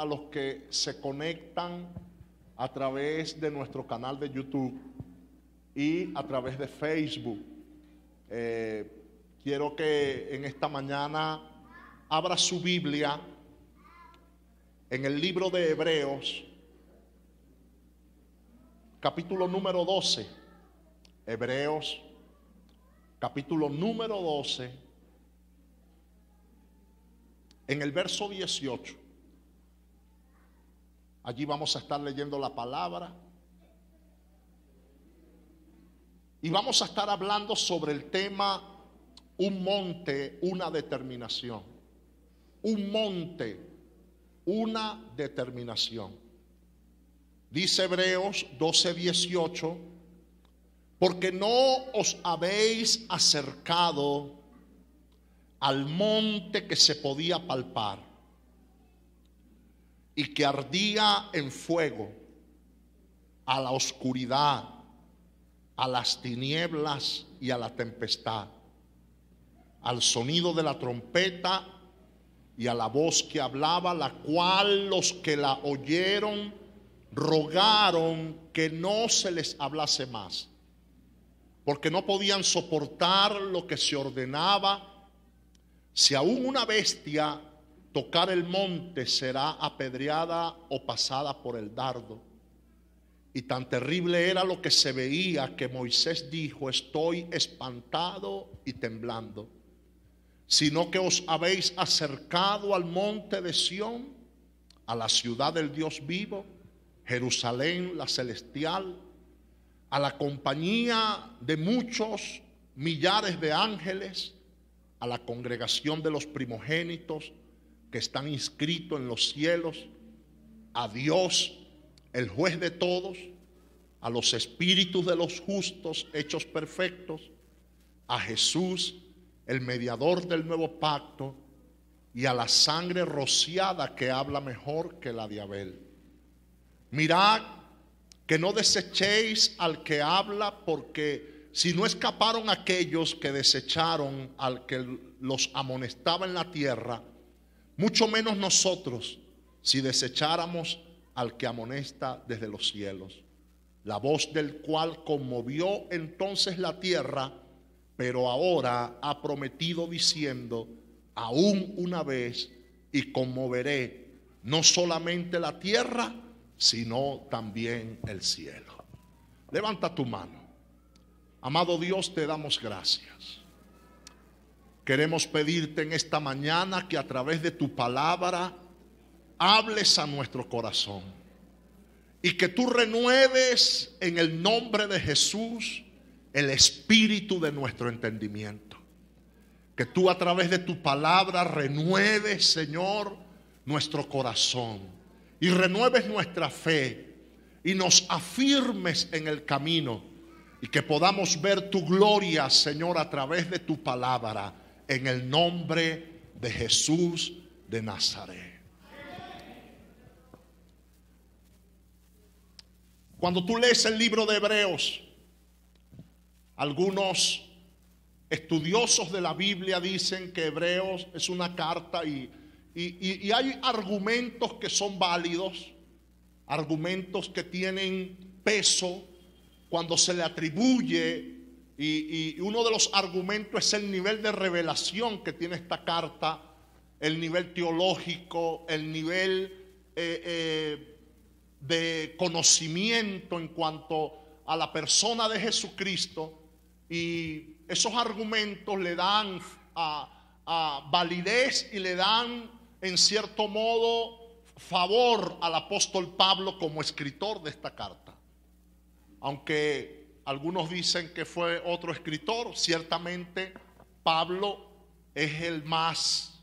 a los que se conectan a través de nuestro canal de YouTube y a través de Facebook. Quiero que en esta mañana abra su Biblia en el libro de Hebreos, capítulo número 12. Hebreos, capítulo número 12, en el verso 18. Allí vamos a estar leyendo la palabra y vamos a estar hablando sobre el tema un monte, una determinación. Un monte, una determinación. Dice Hebreos 12:18, porque no os habéis acercado al monte que se podía palpar y que ardía en fuego, a la oscuridad, a las tinieblas y a la tempestad, al sonido de la trompeta y a la voz que hablaba, la cual los que la oyeron rogaron que no se les hablase más, porque no podían soportar lo que se ordenaba. Si aún una bestia tocar el monte, será apedreada o pasada por el dardo. Y tan terrible era lo que se veía que Moisés dijo: estoy espantado y temblando. Sino que os habéis acercado al monte de Sión, a la ciudad del Dios vivo, Jerusalén la celestial, a la compañía de muchos millares de ángeles, a la congregación de los primogénitos que están inscritos en los cielos, a Dios, el juez de todos, a los espíritus de los justos hechos perfectos, a Jesús, el mediador del nuevo pacto, y a la sangre rociada que habla mejor que la de Abel. Mirad que no desechéis al que habla, porque si no escaparon aquellos que desecharon al que los amonestaba en la tierra, mucho menos nosotros si desecháramos al que amonesta desde los cielos, la voz del cual conmovió entonces la tierra, pero ahora ha prometido diciendo: aún una vez y conmoveré no solamente la tierra, sino también el cielo. Levanta tu mano. Amado Dios, te damos gracias. Queremos pedirte en esta mañana que a través de tu palabra hables a nuestro corazón y que tú renueves en el nombre de Jesús el espíritu de nuestro entendimiento. Que tú a través de tu palabra renueves, Señor, nuestro corazón y renueves nuestra fe y nos afirmes en el camino, y que podamos ver tu gloria, Señor, a través de tu palabra, en el nombre de Jesús de Nazaret. Cuando tú lees el libro de Hebreos, algunos estudiosos de la Biblia dicen que Hebreos es una carta y hay argumentos que son válidos, argumentos que tienen peso cuando se le atribuye, y uno de los argumentos es el nivel de revelación que tiene esta carta, el nivel teológico, el nivel de conocimiento en cuanto a la persona de Jesucristo, y esos argumentos le dan a validez y le dan en cierto modo favor al apóstol Pablo como escritor de esta carta. Aunque algunos dicen que fue otro escritor, ciertamente Pablo es el más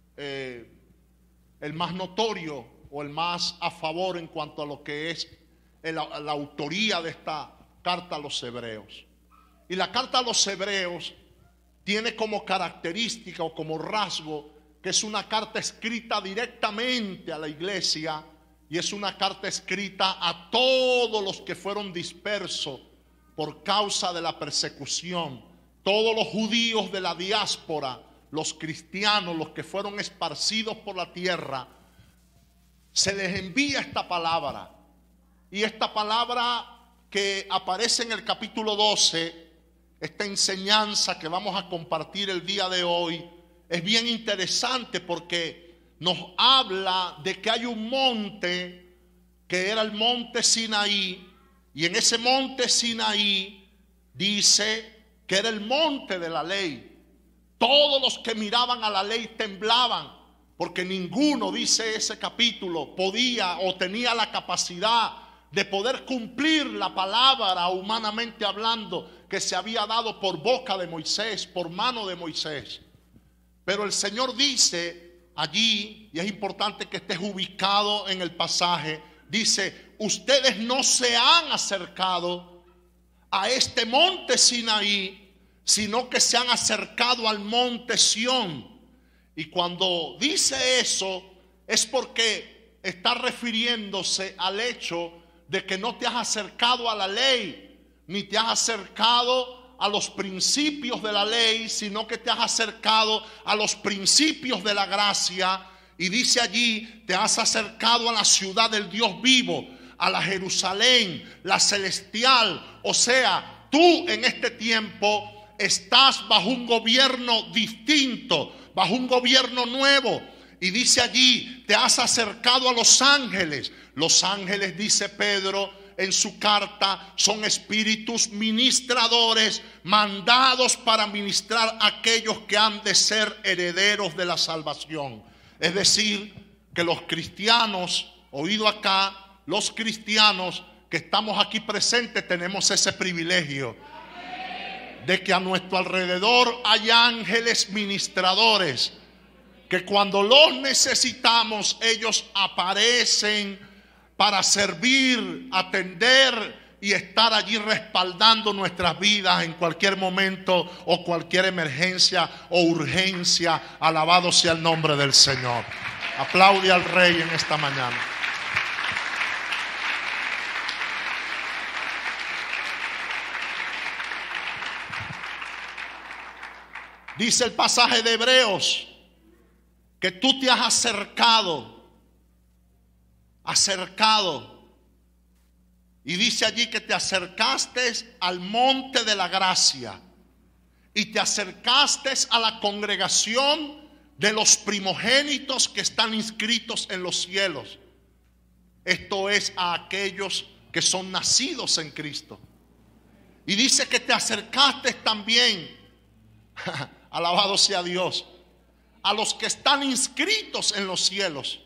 notorio o el más a favor en cuanto a lo que es la autoría de esta carta a los hebreos. Y la carta a los hebreos tiene como característica o como rasgo que es una carta escrita directamente a la iglesia, y es una carta escrita a todos los que fueron dispersos por causa de la persecución, todos los judíos de la diáspora, los cristianos, los que fueron esparcidos por la tierra, se les envía esta palabra. Y esta palabra que aparece en el capítulo 12, esta enseñanza que vamos a compartir el día de hoy, es bien interesante porque nos habla de que hay un monte que era el monte Sinaí, y en ese monte Sinaí dice que era el monte de la ley. Todos los que miraban a la ley temblaban, porque ninguno, dice ese capítulo, podía o tenía la capacidad de poder cumplir la palabra, humanamente hablando, que se había dado por boca de Moisés, por mano de Moisés. Pero el Señor dice allí, y es importante que estés ubicado en el pasaje, dice: ustedes no se han acercado a este monte Sinaí, sino que se han acercado al monte Sión. Y cuando dice eso, es porque está refiriéndose al hecho de que no te has acercado a la ley, ni te has acercado a los principios de la ley, sino que te has acercado a los principios de la gracia. Y dice allí: te has acercado a la ciudad del Dios vivo, a la Jerusalén, la celestial. O sea, tú en este tiempo estás bajo un gobierno distinto, bajo un gobierno nuevo. Y dice allí: te has acercado a los ángeles. Los ángeles, dice Pedro en su carta, son espíritus ministradores mandados para ministrar a aquellos que han de ser herederos de la salvación. Es decir, que los cristianos, oído acá, los cristianos que estamos aquí presentes tenemos ese privilegio de que a nuestro alrededor hay ángeles ministradores, que cuando los necesitamos ellos aparecen para servir, atender y estar allí respaldando nuestras vidas en cualquier momento o cualquier emergencia o urgencia. Alabado sea el nombre del Señor. Aplaude al Rey en esta mañana. Dice el pasaje de Hebreos que tú te has acercado. Y dice allí que te acercaste al monte de la gracia y te acercaste a la congregación de los primogénitos que están inscritos en los cielos. Esto es, a aquellos que son nacidos en Cristo. Y dice que te acercaste también, alabado sea Dios, a los que están inscritos en los cielos.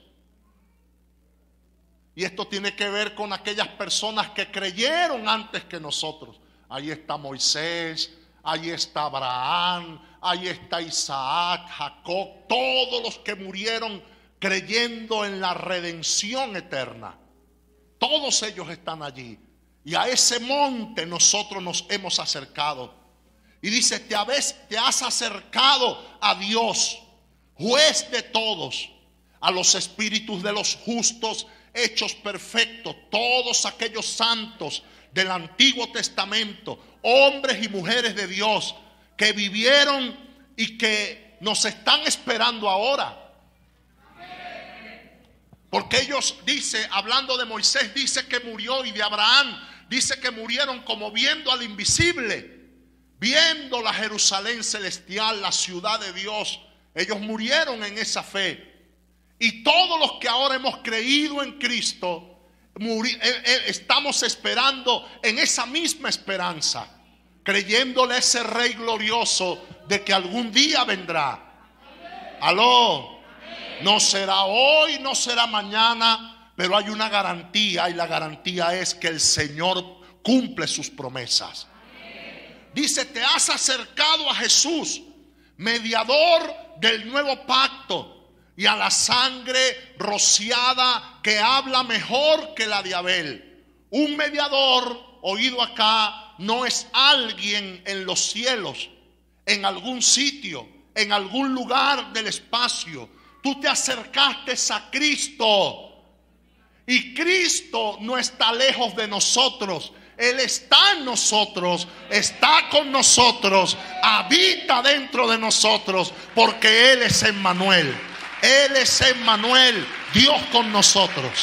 Y esto tiene que ver con aquellas personas que creyeron antes que nosotros. Ahí está Moisés, ahí está Abraham, ahí está Isaac, Jacob, todos los que murieron creyendo en la redención eterna. Todos ellos están allí. Y a ese monte nosotros nos hemos acercado. Y dice: te has acercado a Dios, juez de todos, a los espíritus de los justos hechos perfectos, todos aquellos santos del Antiguo Testamento, hombres y mujeres de Dios que vivieron y que nos están esperando ahora. Porque ellos, dice, hablando de Moisés, dice que murió, y de Abraham dice que murieron como viendo al invisible, viendo la Jerusalén celestial, la ciudad de Dios. Ellos murieron en esa fe. Y todos los que ahora hemos creído en Cristo, estamos esperando en esa misma esperanza, creyéndole a ese Rey glorioso de que algún día vendrá. Aló, no será hoy, no será mañana, pero hay una garantía, y la garantía es que el Señor cumple sus promesas. Dice: te has acercado a Jesús, mediador del nuevo pacto, y a la sangre rociada que habla mejor que la de Abel. Un mediador, oído acá, no es alguien en los cielos, en algún sitio, en algún lugar del espacio. Tú te acercaste a Cristo, y Cristo no está lejos de nosotros. Él está en nosotros, está con nosotros, habita dentro de nosotros, porque Él es Emmanuel. Él es Emmanuel, Dios con nosotros.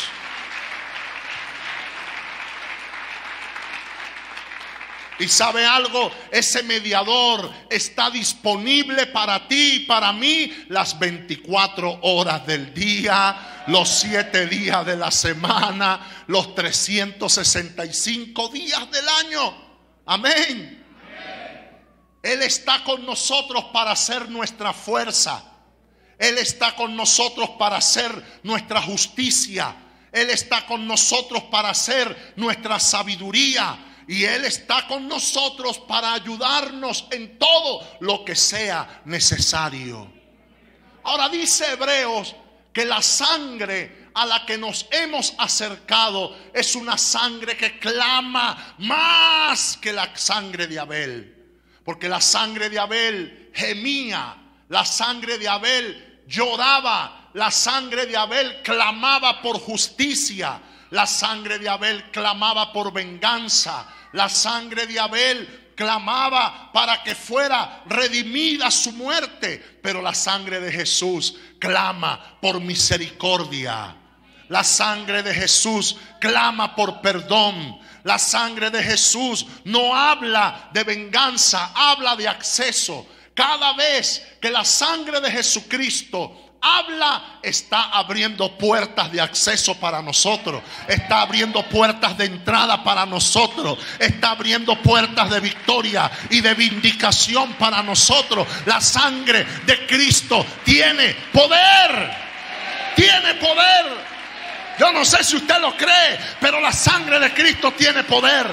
Y sabe algo, ese mediador está disponible para ti y para mí las 24 horas del día, los 7 días de la semana, los 365 días del año. Amén. Él está con nosotros para ser nuestra fuerza. Él está con nosotros para ser nuestra justicia. Él está con nosotros para ser nuestra sabiduría. Y Él está con nosotros para ayudarnos en todo lo que sea necesario. Ahora dice Hebreos que la sangre a la que nos hemos acercado es una sangre que clama más que la sangre de Abel. Porque la sangre de Abel gemía, la sangre de Abel lloraba, la sangre de Abel clamaba por justicia, la sangre de Abel clamaba por venganza. La sangre de Abel clamaba para que fuera redimida su muerte, pero la sangre de Jesús clama por misericordia. La sangre de Jesús clama por perdón. La sangre de Jesús no habla de venganza, habla de acceso. Cada vez que la sangre de Jesucristo habla, está abriendo puertas de acceso para nosotros, está abriendo puertas de entrada para nosotros, está abriendo puertas de victoria y de vindicación para nosotros. La sangre de Cristo tiene poder, tiene poder. Yo no sé si usted lo cree, pero la sangre de Cristo tiene poder.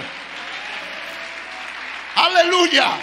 Aleluya.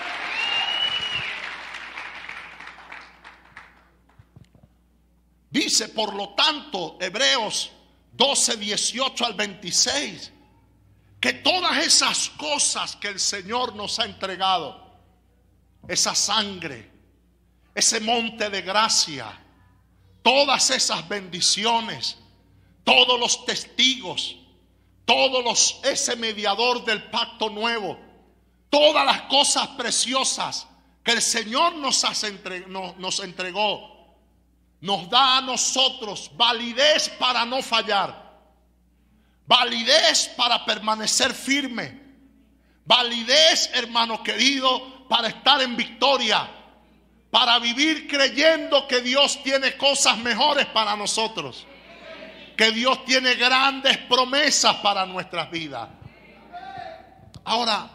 Dice, por lo tanto, Hebreos 12, 18 al 26, que todas esas cosas que el Señor nos ha entregado, esa sangre, ese monte de gracia, todas esas bendiciones, todos los testigos, ese mediador del pacto nuevo, todas las cosas preciosas que el Señor nos entregó, nos da a nosotros validez para no fallar, validez para permanecer firme, validez, hermano querido, para estar en victoria, para vivir creyendo que Dios tiene cosas mejores para nosotros, que Dios tiene grandes promesas para nuestras vidas. Ahora,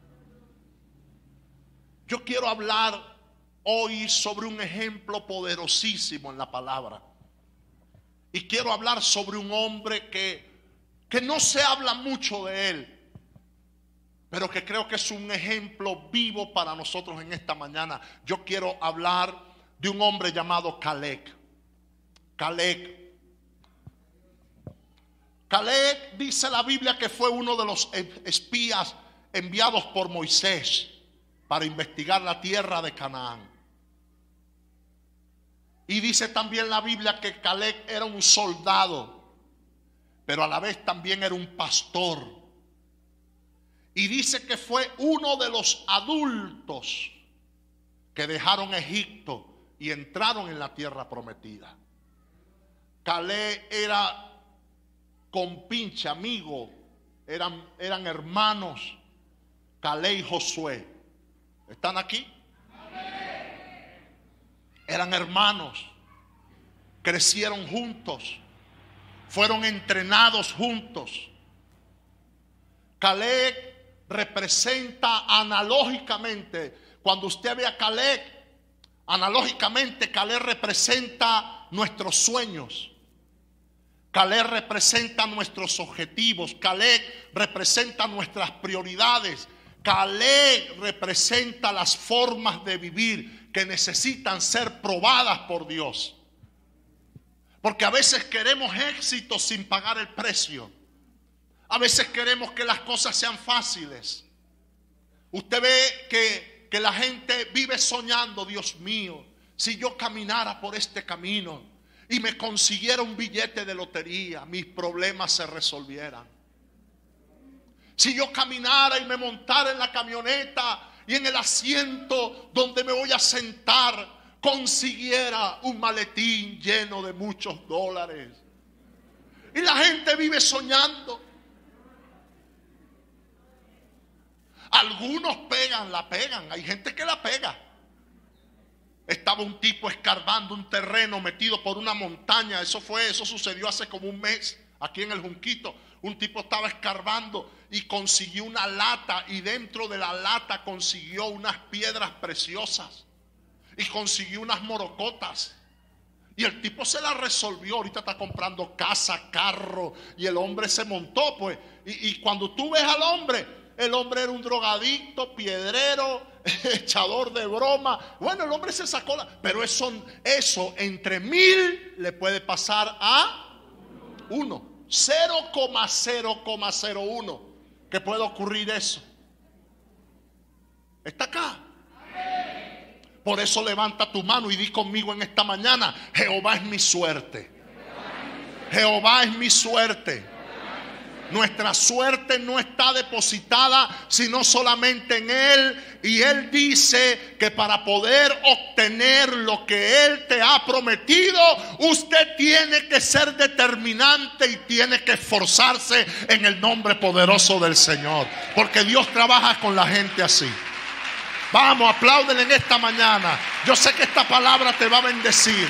yo quiero hablar hoy sobre un ejemplo poderosísimo en la palabra. Y quiero hablar sobre un hombre que no se habla mucho de él, pero que creo que es un ejemplo vivo para nosotros en esta mañana. Yo quiero hablar de un hombre llamado Caleb. Caleb dice la Biblia que fue uno de los espías enviados por Moisés para investigar la tierra de Canaán. Y dice también la Biblia que Caleb era un soldado, pero a la vez también era un pastor. Y dice que fue uno de los adultos que dejaron Egipto y entraron en la tierra prometida. Caleb era compinche, amigo, eran hermanos, Caleb y Josué. ¿Están aquí? Eran hermanos, crecieron juntos, fueron entrenados juntos. Caleb representa analógicamente, cuando usted ve a Caleb, analógicamente Caleb representa nuestros sueños. Caleb representa nuestros objetivos. Caleb representa nuestras prioridades. Caleb representa las formas de vivir que necesitan ser probadas por Dios. Porque a veces queremos éxito sin pagar el precio. A veces queremos que las cosas sean fáciles. Usted ve que la gente vive soñando, Dios mío, si yo caminara por este camino y me consiguiera un billete de lotería, mis problemas se resolvieran. Si yo caminara y me montara en la camioneta y en el asiento donde me voy a sentar consiguiera un maletín lleno de muchos dólares. Y la gente vive soñando. Algunos la pegan. Hay gente que la pega. Estaba un tipo escarbando un terreno metido por una montaña. Eso sucedió hace como un mes aquí en el Junquito. Un tipo estaba escarbando y consiguió una lata, y dentro de la lata consiguió unas piedras preciosas y consiguió unas morocotas. Y el tipo se la resolvió. Ahorita está comprando casa, carro, y el hombre se montó, pues. Y cuando tú ves al hombre, el hombre era un drogadicto, piedrero, echador de broma. Bueno, el hombre se sacó pero eso entre 1000 le puede pasar a 1. 0,0,01 que puede ocurrir eso. Está acá. Por eso levanta tu mano y di conmigo en esta mañana: Jehová es mi suerte. Jehová es mi suerte. Nuestra suerte no está depositada sino solamente en Él. Y Él dice que para poder obtener lo que Él te ha prometido, usted tiene que ser determinante y tiene que esforzarse en el nombre poderoso del Señor. Porque Dios trabaja con la gente así. Vamos, apláudele en esta mañana. Yo sé que esta palabra te va a bendecir.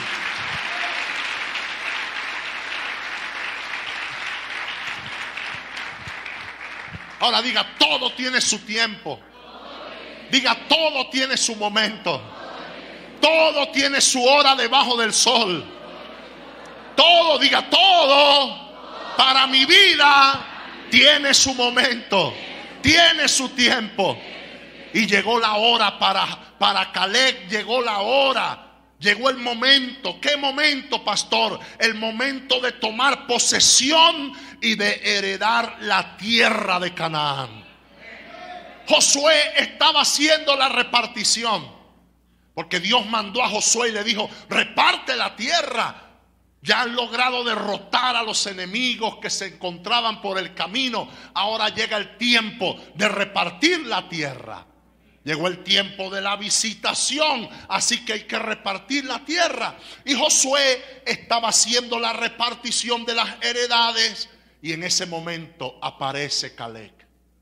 Ahora diga: todo tiene su tiempo. Diga: todo tiene su momento. Todo tiene su hora debajo del sol. Todo, diga: todo para mi vida tiene su momento, tiene su tiempo. Y llegó la hora para Caleb, llegó la hora. Llegó el momento. ¿Qué momento, pastor? El momento de tomar posesión y de heredar la tierra de Canaán. Josué estaba haciendo la repartición, porque Dios mandó a Josué y le dijo: reparte la tierra. Ya han logrado derrotar a los enemigos que se encontraban por el camino. Ahora llega el tiempo de repartir la tierra. Llegó el tiempo de la visitación, así que hay que repartir la tierra. Y Josué estaba haciendo la repartición de las heredades, y en ese momento aparece Caleb.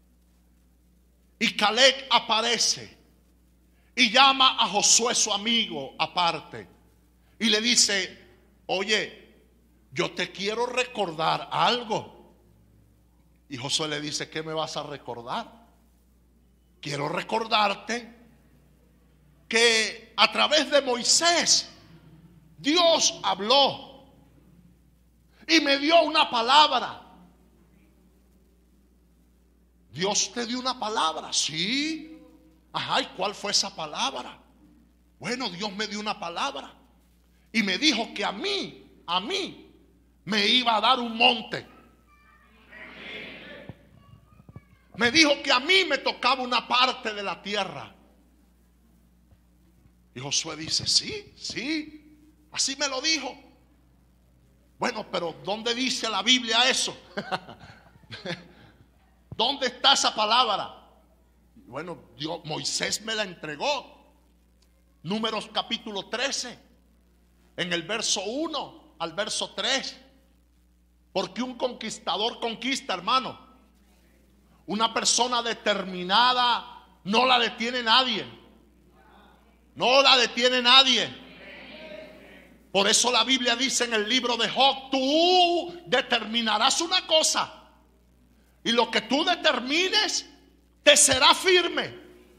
Y Caleb aparece y llama a Josué, su amigo, aparte, y le dice: oye, yo te quiero recordar algo. Y Josué le dice: ¿qué me vas a recordar? Quiero recordarte que a través de Moisés Dios habló y me dio una palabra. Dios te dio una palabra, sí. Ajá, ¿y cuál fue esa palabra? Bueno, Dios me dio una palabra y me dijo que a mí me iba a dar un monte. Me dijo que a mí me tocaba una parte de la tierra. Y Josué dice: sí, así me lo dijo. Bueno, pero ¿dónde dice la Biblia eso? ¿Dónde está esa palabra? Bueno, Moisés me la entregó. Números capítulo 13, en el verso 1 al verso 3. Porque un conquistador conquista, hermano. Una persona determinada no la detiene nadie. No la detiene nadie. Por eso la Biblia dice en el libro de Job: tú determinarás una cosa, y lo que tú determines te será firme,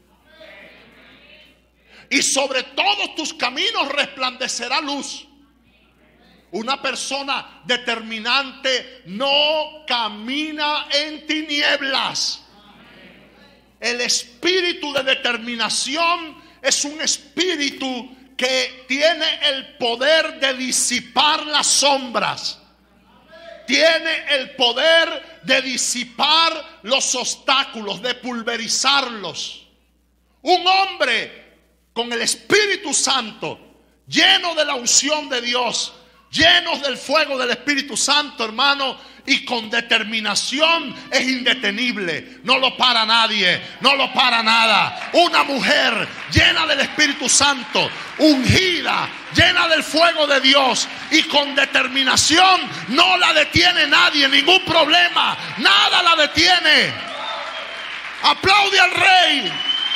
y sobre todos tus caminos resplandecerá luz. Una persona determinante no camina en tinieblas. El espíritu de determinación es un espíritu que tiene el poder de disipar las sombras. Tiene el poder de disipar los obstáculos, de pulverizarlos. Un hombre con el Espíritu Santo, lleno de la unción de Dios, llenos del fuego del Espíritu Santo, hermano, y con determinación, es indetenible. No lo para nadie, no lo para nada. Una mujer llena del Espíritu Santo, ungida, llena del fuego de Dios y con determinación, no la detiene nadie, ningún problema, nada la detiene. Aplaude al Rey.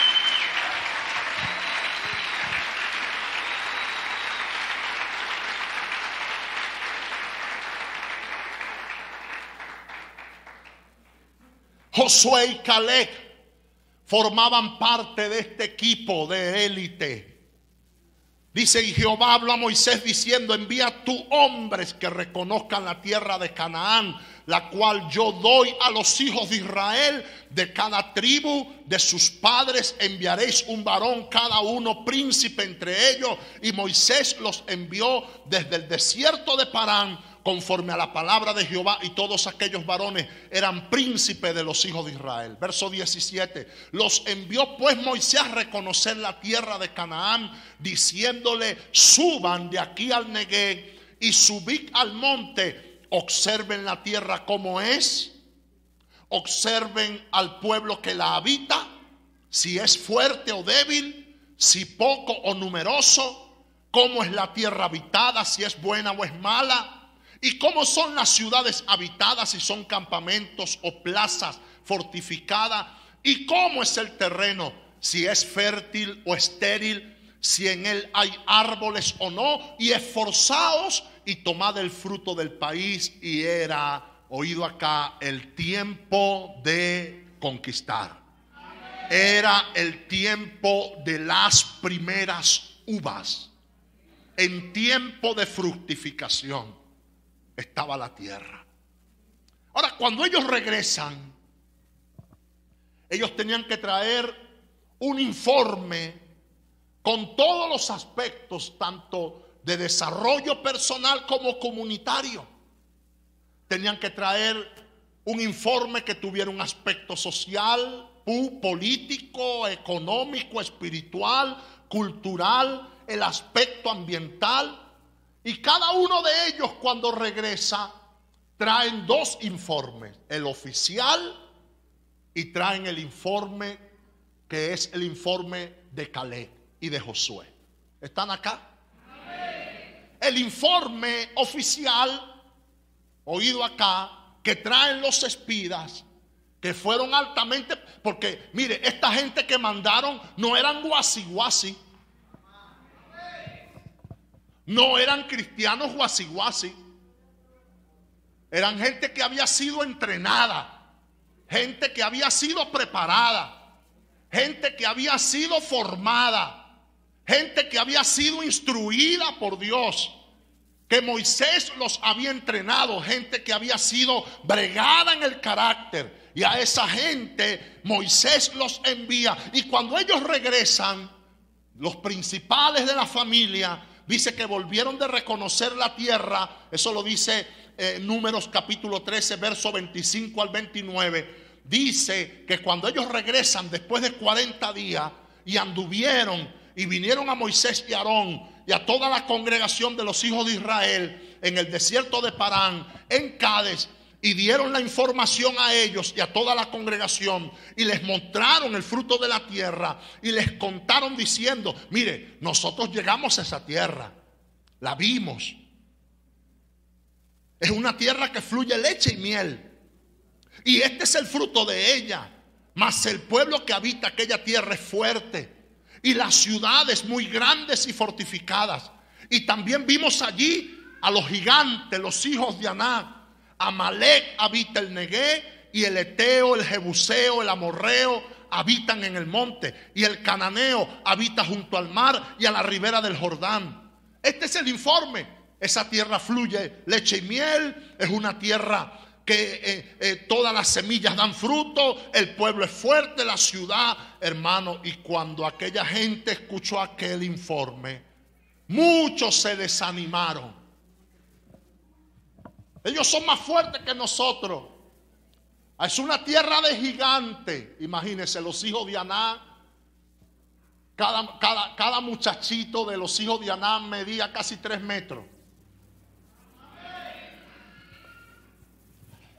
Josué y Caleb formaban parte de este equipo de élite. Dice: y Jehová habló a Moisés diciendo: envía tú hombres que reconozcan la tierra de Canaán, la cual yo doy a los hijos de Israel. De cada tribu de sus padres enviaréis un varón, cada uno príncipe entre ellos. Y Moisés los envió desde el desierto de Parán, conforme a la palabra de Jehová, y todos aquellos varones eran príncipes de los hijos de Israel. Verso 17: los envió pues Moisés a reconocer la tierra de Canaán, diciéndole: suban de aquí al Neguev y subid al monte, observen la tierra como es, observen al pueblo que la habita, si es fuerte o débil, si poco o numeroso, cómo es la tierra habitada, si es buena o es mala, y cómo son las ciudades habitadas, si son campamentos o plazas fortificadas, y cómo es el terreno, si es fértil o estéril, si en él hay árboles o no, y esforzaos y tomad el fruto del país. Y era, oído acá, el tiempo de conquistar. Era el tiempo de las primeras uvas. En tiempo de fructificación estaba la tierra. Ahora, cuando ellos regresan, ellos tenían que traer un informe con todos los aspectos, tanto de desarrollo personal como comunitario. Tenían que traer un informe que tuviera un aspecto social, político, económico, espiritual, cultural, el aspecto ambiental. Y cada uno de ellos, cuando regresa, traen dos informes: el oficial y traen el informe que es el informe de Caleb y de Josué. ¿Están acá? El informe oficial, oído acá, que traen los espías, que fueron altamente, porque mire, esta gente que mandaron no eran guasiguasi, no eran cristianos guasiguasi, eran gente que había sido entrenada, gente que había sido preparada, gente que había sido formada, gente que había sido instruida por Dios, que Moisés los había entrenado, gente que había sido bregada en el carácter. Y a esa gente Moisés los envía. Y cuando ellos regresan, los principales de la familia, dice que volvieron de reconocer la tierra. Eso lo dice Números capítulo 13, verso 25 al 29. Dice que cuando ellos regresan después de 40 días y anduvieron y vinieron a Moisés y Aarón y a toda la congregación de los hijos de Israel en el desierto de Parán, en Cades, y dieron la información a ellos y a toda la congregación, y les mostraron el fruto de la tierra, y les contaron diciendo: mire, nosotros llegamos a esa tierra, la vimos, es una tierra que fluye leche y miel, y este es el fruto de ella. Mas el pueblo que habita aquella tierra es fuerte, y las ciudades muy grandes y fortificadas. Y también vimos allí a los gigantes, los hijos de Anac. Amalek habita el Neguev, y el Eteo, el Jebuseo, el Amorreo habitan en el monte, y el Cananeo habita junto al mar y a la ribera del Jordán. Este es el informe. Esa tierra fluye leche y miel, es una tierra que todas las semillas dan fruto, el pueblo es fuerte, la ciudad, hermano. Y cuando aquella gente escuchó aquel informe, muchos se desanimaron. Ellos son más fuertes que nosotros. Es una tierra de gigantes. Imagínense, los hijos de Anac, cada muchachito de los hijos de Anac medía casi 3 metros.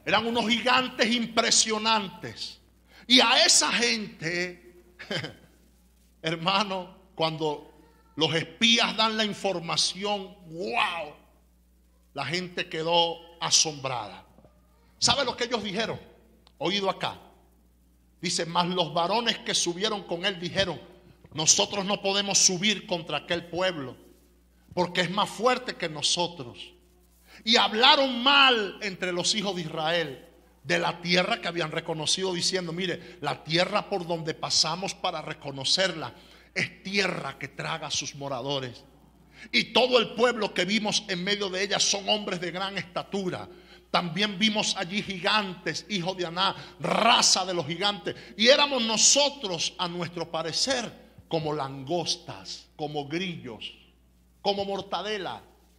Eran unos gigantes impresionantes. Y a esa gente, hermano, cuando los espías dan la información, wow, la gente quedó asombrada. ¿Sabe lo que ellos dijeron? Oído acá. Dice, mas los varones que subieron con él dijeron, nosotros no podemos subir contra aquel pueblo, porque es más fuerte que nosotros. Y hablaron mal entre los hijos de Israel de la tierra que habían reconocido, diciendo, mire, la tierra por donde pasamos para reconocerla es tierra que traga a sus moradores. Y todo el pueblo que vimos en medio de ella son hombres de gran estatura. También vimos allí gigantes, hijos de Aná, raza de los gigantes. Y éramos nosotros, a nuestro parecer, como langostas, como grillos, como mortadela.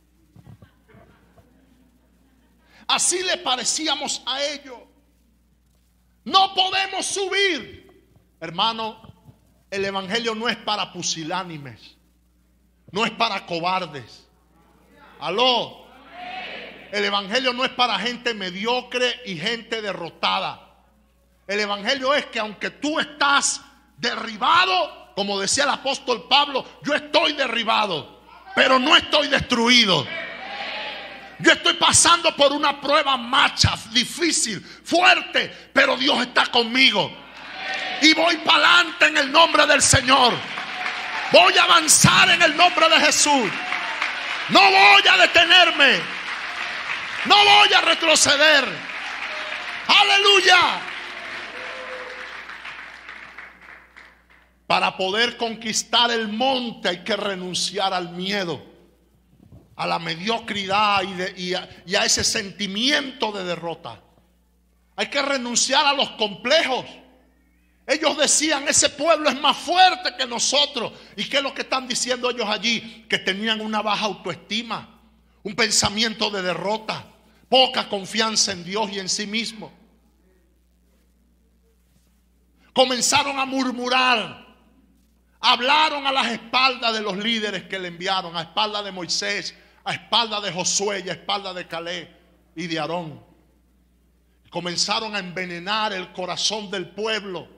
Así le parecíamos a ellos. No podemos subir. Hermano, el evangelio no es para pusilánimes, no es para cobardes. Aló. El evangelio no es para gente mediocre y gente derrotada. El evangelio es que aunque tú estás derribado, como decía el apóstol Pablo, yo estoy derribado, pero no estoy destruido. Yo estoy pasando por una prueba macha, difícil, fuerte, pero Dios está conmigo. Y voy para adelante en el nombre del Señor. Voy a avanzar en el nombre de Jesús. No voy a detenerme. No voy a retroceder. Aleluya. Para poder conquistar el monte hay que renunciar al miedo, a la mediocridad y a ese sentimiento de derrota. Hay que renunciar a los complejos. Ellos decían, ese pueblo es más fuerte que nosotros. ¿Y qué es lo que están diciendo ellos allí? Que tenían una baja autoestima, un pensamiento de derrota, poca confianza en Dios y en sí mismo. Comenzaron a murmurar. Hablaron a las espaldas de los líderes que le enviaron, a espaldas de Moisés, a espaldas de Josué y a espaldas de Caleb y de Aarón. Comenzaron a envenenar el corazón del pueblo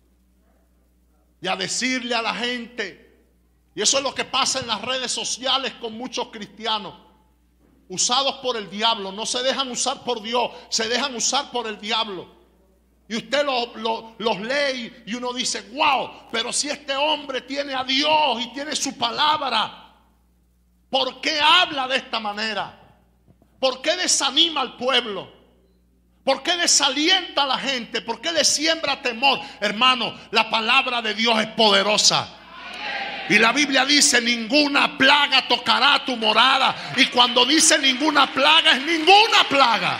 y a decirle a la gente, y eso es lo que pasa en las redes sociales con muchos cristianos, usados por el diablo. No se dejan usar por Dios, se dejan usar por el diablo. Y usted los lee y uno dice, wow, pero si este hombre tiene a Dios y tiene su palabra, ¿por qué habla de esta manera? ¿Por qué desanima al pueblo? ¿Por qué desalienta a la gente? ¿Por qué le siembra temor? Hermano, la palabra de Dios es poderosa. Y la Biblia dice, ninguna plaga tocará tu morada. Y cuando dice ninguna plaga, es ninguna plaga.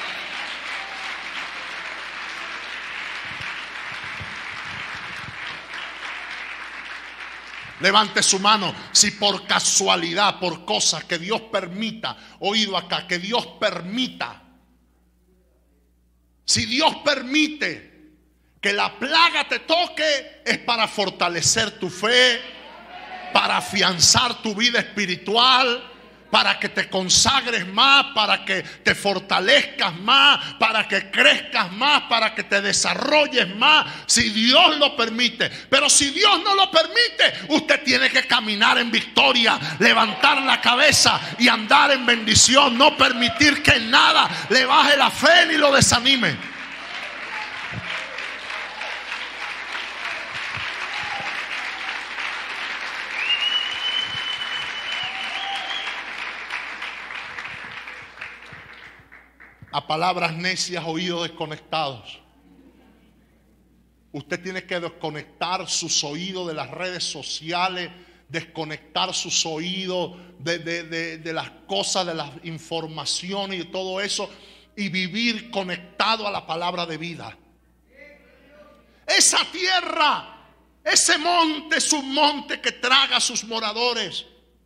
Levante su mano si por casualidad, por cosas que Dios permita, oído acá, que Dios permita. Si Dios permite que la plaga te toque, es para fortalecer tu fe, para afianzar tu vida espiritual, para que te consagres más, para que te fortalezcas más, para que crezcas más, para que te desarrolles más, si Dios lo permite. Pero si Dios no lo permite, usted tiene que caminar en victoria, levantar la cabeza y andar en bendición, no permitir que nada le baje la fe ni lo desanime. A palabras necias, oídos desconectados. Usted tiene que desconectar sus oídos de las redes sociales, desconectar sus oídos de las cosas, de las informaciones y todo eso, y vivir conectado a la palabra de vida. Esa tierra, ese monte es un monte que traga a sus moradores.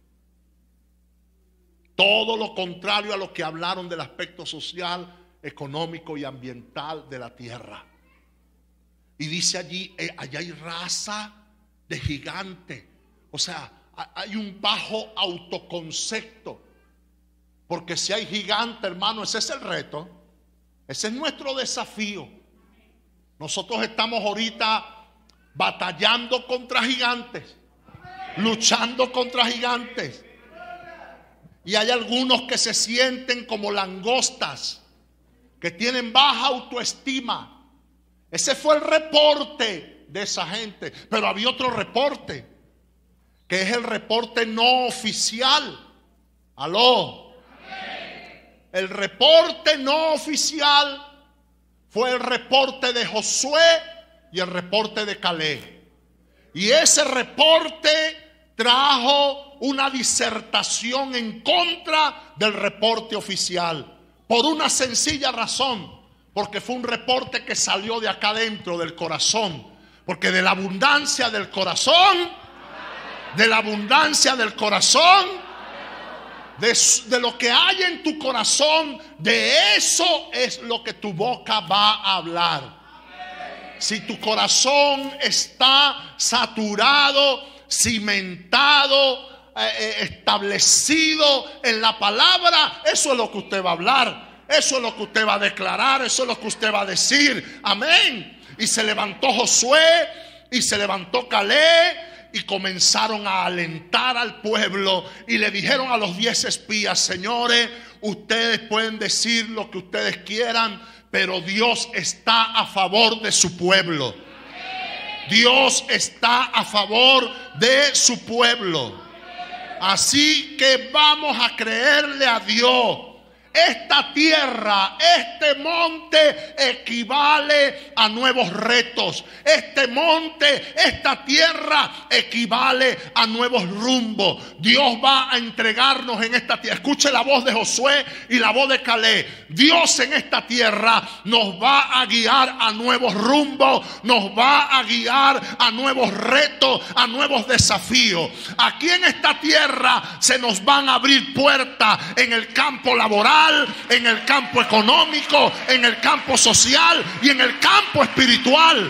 Todo lo contrario a lo que hablaron del aspecto social, económico y ambiental de la tierra. Y dice allí, allá hay raza de gigante. O sea, hay un bajo autoconcepto. Porque si hay gigante, hermano, ese es el reto. Ese es nuestro desafío. Nosotros estamos ahorita batallando contra gigantes, luchando contra gigantes. Y hay algunos que se sienten como langostas, que tienen baja autoestima. Ese fue el reporte de esa gente. Pero había otro reporte, que es el reporte no oficial. Aló. El reporte no oficial fue el reporte de Josué y el reporte de Caleb. Y ese reporte trajo una disertación en contra del reporte oficial, por una sencilla razón, porque fue un reporte que salió de acá dentro del corazón. Porque de la abundancia del corazón, de la abundancia del corazón, de lo que hay en tu corazón, de eso es lo que tu boca va a hablar. Si tu corazón está saturado, cimentado, establecido en la palabra, eso es lo que usted va a hablar, eso es lo que usted va a declarar, eso es lo que usted va a decir. Amén. Y se levantó Josué y se levantó Caleb, y comenzaron a alentar al pueblo y le dijeron a los 10 espías: señores, ustedes pueden decir lo que ustedes quieran, pero Dios está a favor de su pueblo. Dios está a favor de su pueblo. Así que vamos a creerle a Dios. Esta tierra, este monte equivale a nuevos retos. Este monte, esta tierra equivale a nuevos rumbos. Dios va a entregarnos en esta tierra. Escuche la voz de Josué y la voz de Caleb. Dios en esta tierra nos va a guiar a nuevos rumbos, nos va a guiar a nuevos retos, a nuevos desafíos. Aquí en esta tierra se nos van a abrir puertas en el campo laboral, en el campo económico, en el campo social y en el campo espiritual.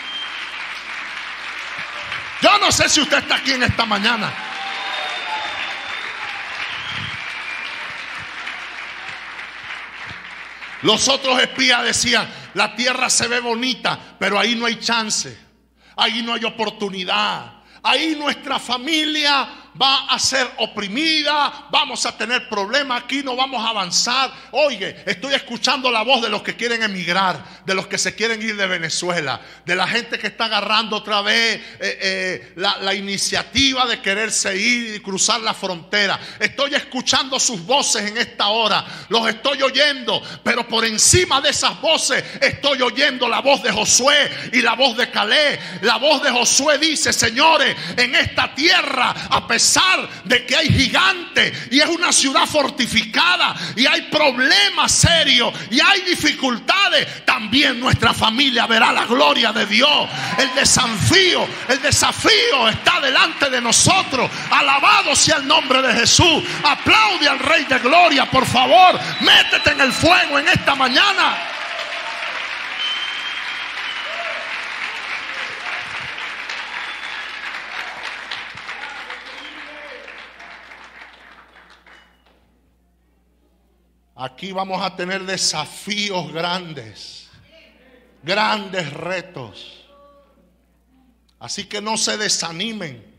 Yo no sé si usted está aquí en esta mañana. Los otros espías decían: la tierra se ve bonita, pero ahí no hay chance, ahí no hay oportunidad, ahí nuestra familia va a ser oprimida, vamos a tener problemas, aquí no vamos a avanzar. Oye, estoy escuchando la voz de los que quieren emigrar, de los que se quieren ir de Venezuela, de la gente que está agarrando otra vez la iniciativa de quererse ir y cruzar la frontera. Estoy escuchando sus voces en esta hora, los estoy oyendo, pero por encima de esas voces estoy oyendo la voz de Josué y la voz de Caleb. La voz de Josué dice: señores, en esta tierra, a pesar de que hay gigantes y es una ciudad fortificada y hay problemas serios y hay dificultades, también nuestra familia verá la gloria de Dios. El desafío está delante de nosotros. Alabado sea el nombre de Jesús. Aplaude al Rey de Gloria, por favor. Métete en el fuego en esta mañana. Aquí vamos a tener desafíos grandes, grandes retos. Así que no se desanimen.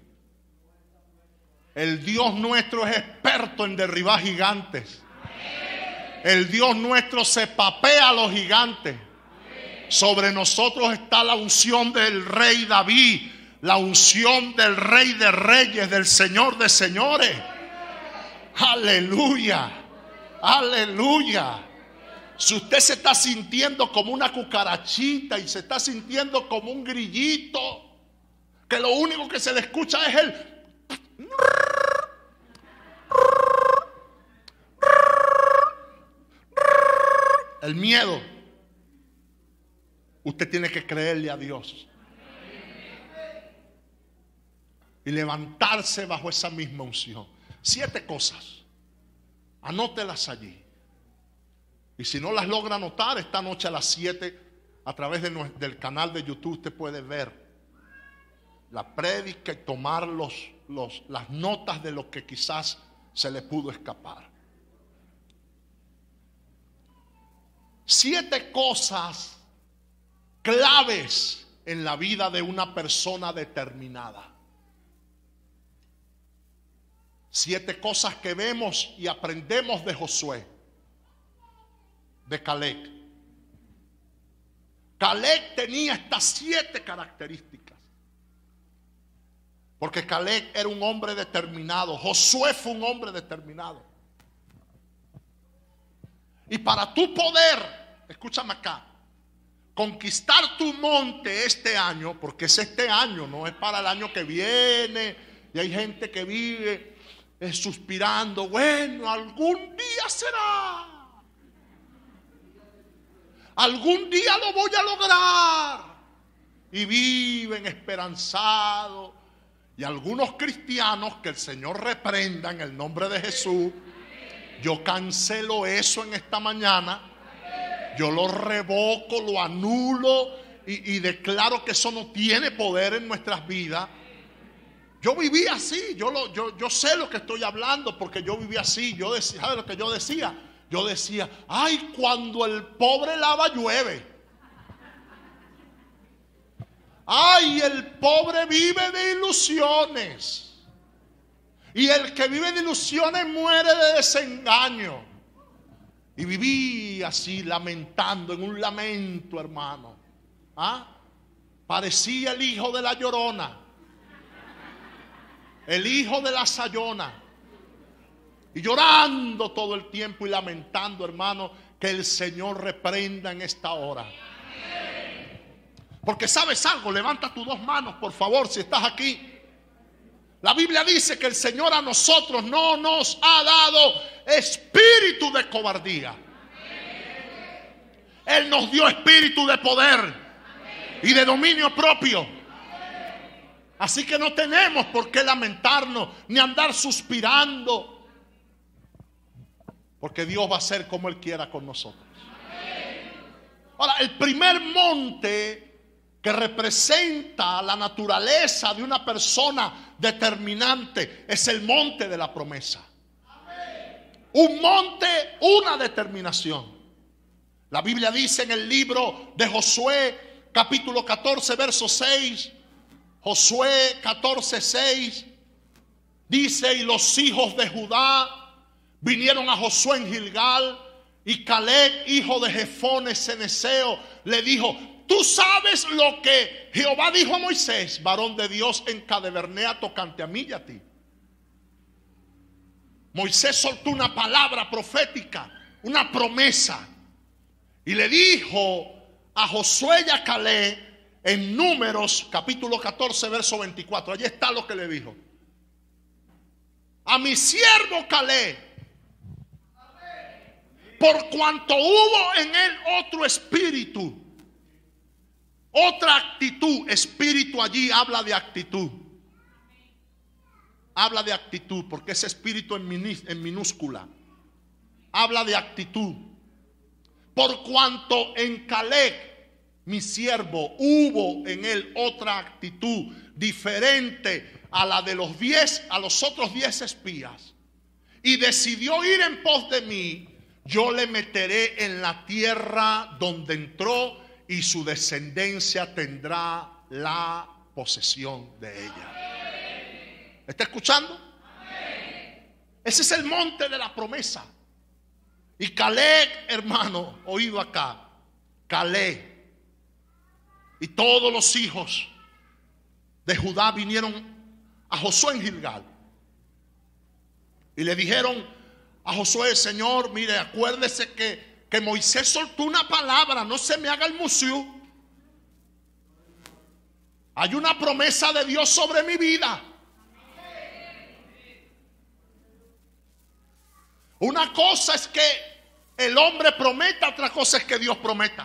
El Dios nuestro es experto en derribar gigantes. El Dios nuestro se papea a los gigantes. Sobre nosotros está la unción del rey David, la unción del Rey de Reyes, del Señor de Señores. Aleluya. Aleluya. Si usted se está sintiendo como una cucarachita y se está sintiendo como un grillito, que lo único que se le escucha es el miedo, usted tiene que creerle a Dios y levantarse bajo esa misma unción. 7 cosas. Anótelas allí. Y si no las logra anotar, esta noche a las 7, a través del canal de YouTube, usted puede ver la prédica y tomar las notas de lo que quizás se le pudo escapar. 7 cosas claves en la vida de una persona determinada. 7 cosas que vemos y aprendemos de Josué, de Caleb. Caleb tenía estas 7 características, porque Caleb era un hombre determinado. Josué fue un hombre determinado. Y para tu poder, escúchame acá, conquistar tu monte este año, porque es este año, no es para el año que viene. Y hay gente que vive suspirando, bueno, algún día será. Algún día lo voy a lograr. Y viven esperanzados. Y algunos cristianos, que el Señor reprenda en el nombre de Jesús, yo cancelo eso en esta mañana. Yo lo revoco, lo anulo y declaro que eso no tiene poder en nuestras vidas. Yo viví así, yo sé lo que estoy hablando, porque yo viví así. Yo decía, ¿sabe lo que yo decía? Yo decía, ay, cuando el pobre lava llueve. Ay, el pobre vive de ilusiones. Y el que vive de ilusiones muere de desengaño. Y viví así, lamentando, en un lamento, hermano. Parecía el hijo de la Llorona, el hijo de la Sayona. Y llorando todo el tiempo y lamentando, hermano, que el Señor reprenda en esta hora. Porque sabes algo, levanta tus 2 manos, por favor, si estás aquí. La Biblia dice que el Señor a nosotros no nos ha dado espíritu de cobardía. Él nos dio espíritu de poder y de dominio propio. Así que no tenemos por qué lamentarnos ni andar suspirando, porque Dios va a hacer como Él quiera con nosotros. Ahora, el primer monte que representa la naturaleza de una persona determinante es el monte de la promesa. Un monte, una determinación. La Biblia dice en el libro de Josué, capítulo 14, verso 6, Josué 14, 6, dice: y los hijos de Judá vinieron a Josué en Gilgal, y Caleb, hijo de Jefone Ceneseo, le dijo: tú sabes lo que Jehová dijo a Moisés, varón de Dios, en Cadebernea, tocante a mí y a ti. Moisés soltó una palabra profética, una promesa, y le dijo a Josué y a Caleb en Números capítulo 14 verso 24. Allí está lo que le dijo: a mi siervo Caleb, por cuanto hubo en él otro espíritu, otra actitud. Espíritu allí habla de actitud. Habla de actitud, porque ese espíritu en minúscula habla de actitud. Por cuanto en Caleb, mi siervo, hubo en él otra actitud diferente a la de a los otros 10 espías, y decidió ir en pos de mí, yo le meteré en la tierra donde entró, y su descendencia tendrá la posesión de ella. ¿Está escuchando? Ese es el monte de la promesa. Y Caleb, hermano, oído acá, Caleb y todos los hijos de Judá vinieron a Josué en Gilgal y le dijeron a Josué: Señor, mire, acuérdese que Moisés soltó una palabra, no se me haga el museo. Hay una promesa de Dios sobre mi vida. Una cosa es que el hombre prometa, otra cosa es que Dios prometa.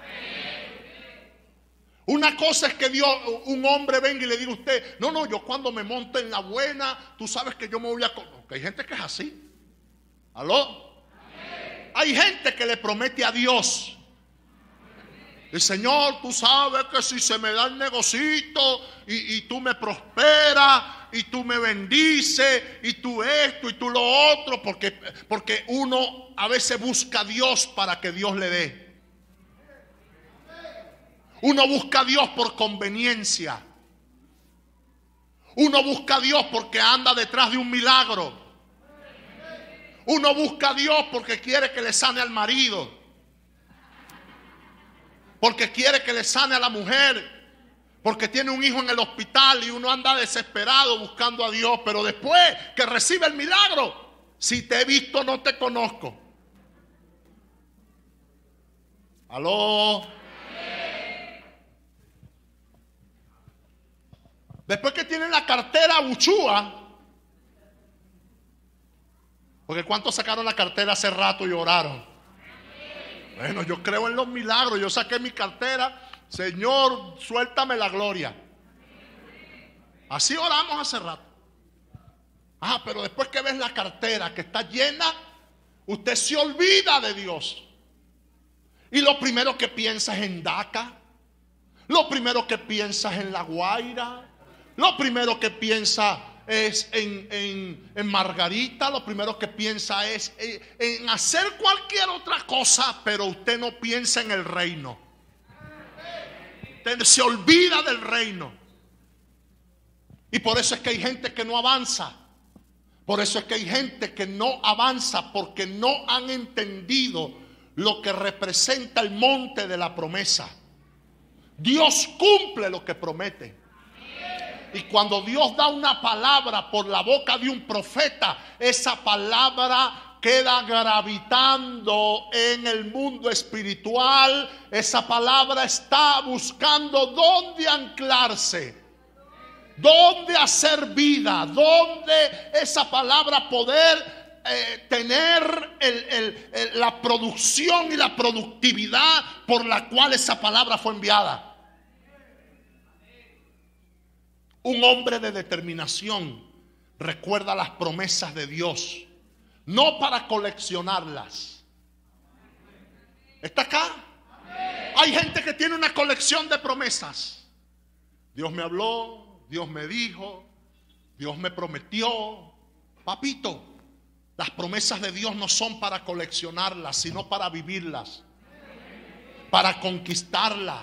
Una cosa es que un hombre venga y le diga a usted: no, yo cuando me monte en la buena, tú sabes que yo me voy a... Porque hay gente que es así. ¿Aló? Hay gente que le promete a Dios: el Señor, tú sabes que si se me da el negocito y tú me prosperas y tú me bendices y tú esto y tú lo otro, porque uno a veces busca a Dios para que Dios le dé. Uno busca a Dios por conveniencia. Uno busca a Dios porque anda detrás de un milagro. Uno busca a Dios porque quiere que le sane al marido, porque quiere que le sane a la mujer, porque tiene un hijo en el hospital y uno anda desesperado buscando a Dios. Pero después que recibe el milagro, si te he visto no te conozco. ¿Aló? Después que tienen la cartera buchúa, porque ¿cuántos sacaron la cartera hace rato y oraron? Bueno, yo creo en los milagros. Yo saqué mi cartera. Señor, suéltame la gloria. Así oramos hace rato. Pero después que ves la cartera que está llena, usted se olvida de Dios. Y lo primero que piensa es en DACA. Lo primero que piensa es en La Guaira. Lo primero que piensa es en Margarita. Lo primero que piensa es en hacer cualquier otra cosa, pero usted no piensa en el reino. Usted se olvida del reino. Y por eso es que hay gente que no avanza. Por eso es que hay gente que no avanza, porque no han entendido lo que representa el monte de la promesa. Dios cumple lo que promete. Y cuando Dios da una palabra por la boca de un profeta, esa palabra queda gravitando en el mundo espiritual. Esa palabra está buscando dónde anclarse, dónde hacer vida, dónde esa palabra poder tener la producción y la productividad por la cual esa palabra fue enviada. Un hombre de determinación recuerda las promesas de Dios, no para coleccionarlas. ¿Está acá? Hay gente que tiene una colección de promesas. Dios me habló, Dios me dijo, Dios me prometió. Papito, las promesas de Dios no son para coleccionarlas, sino para vivirlas, para conquistarlas.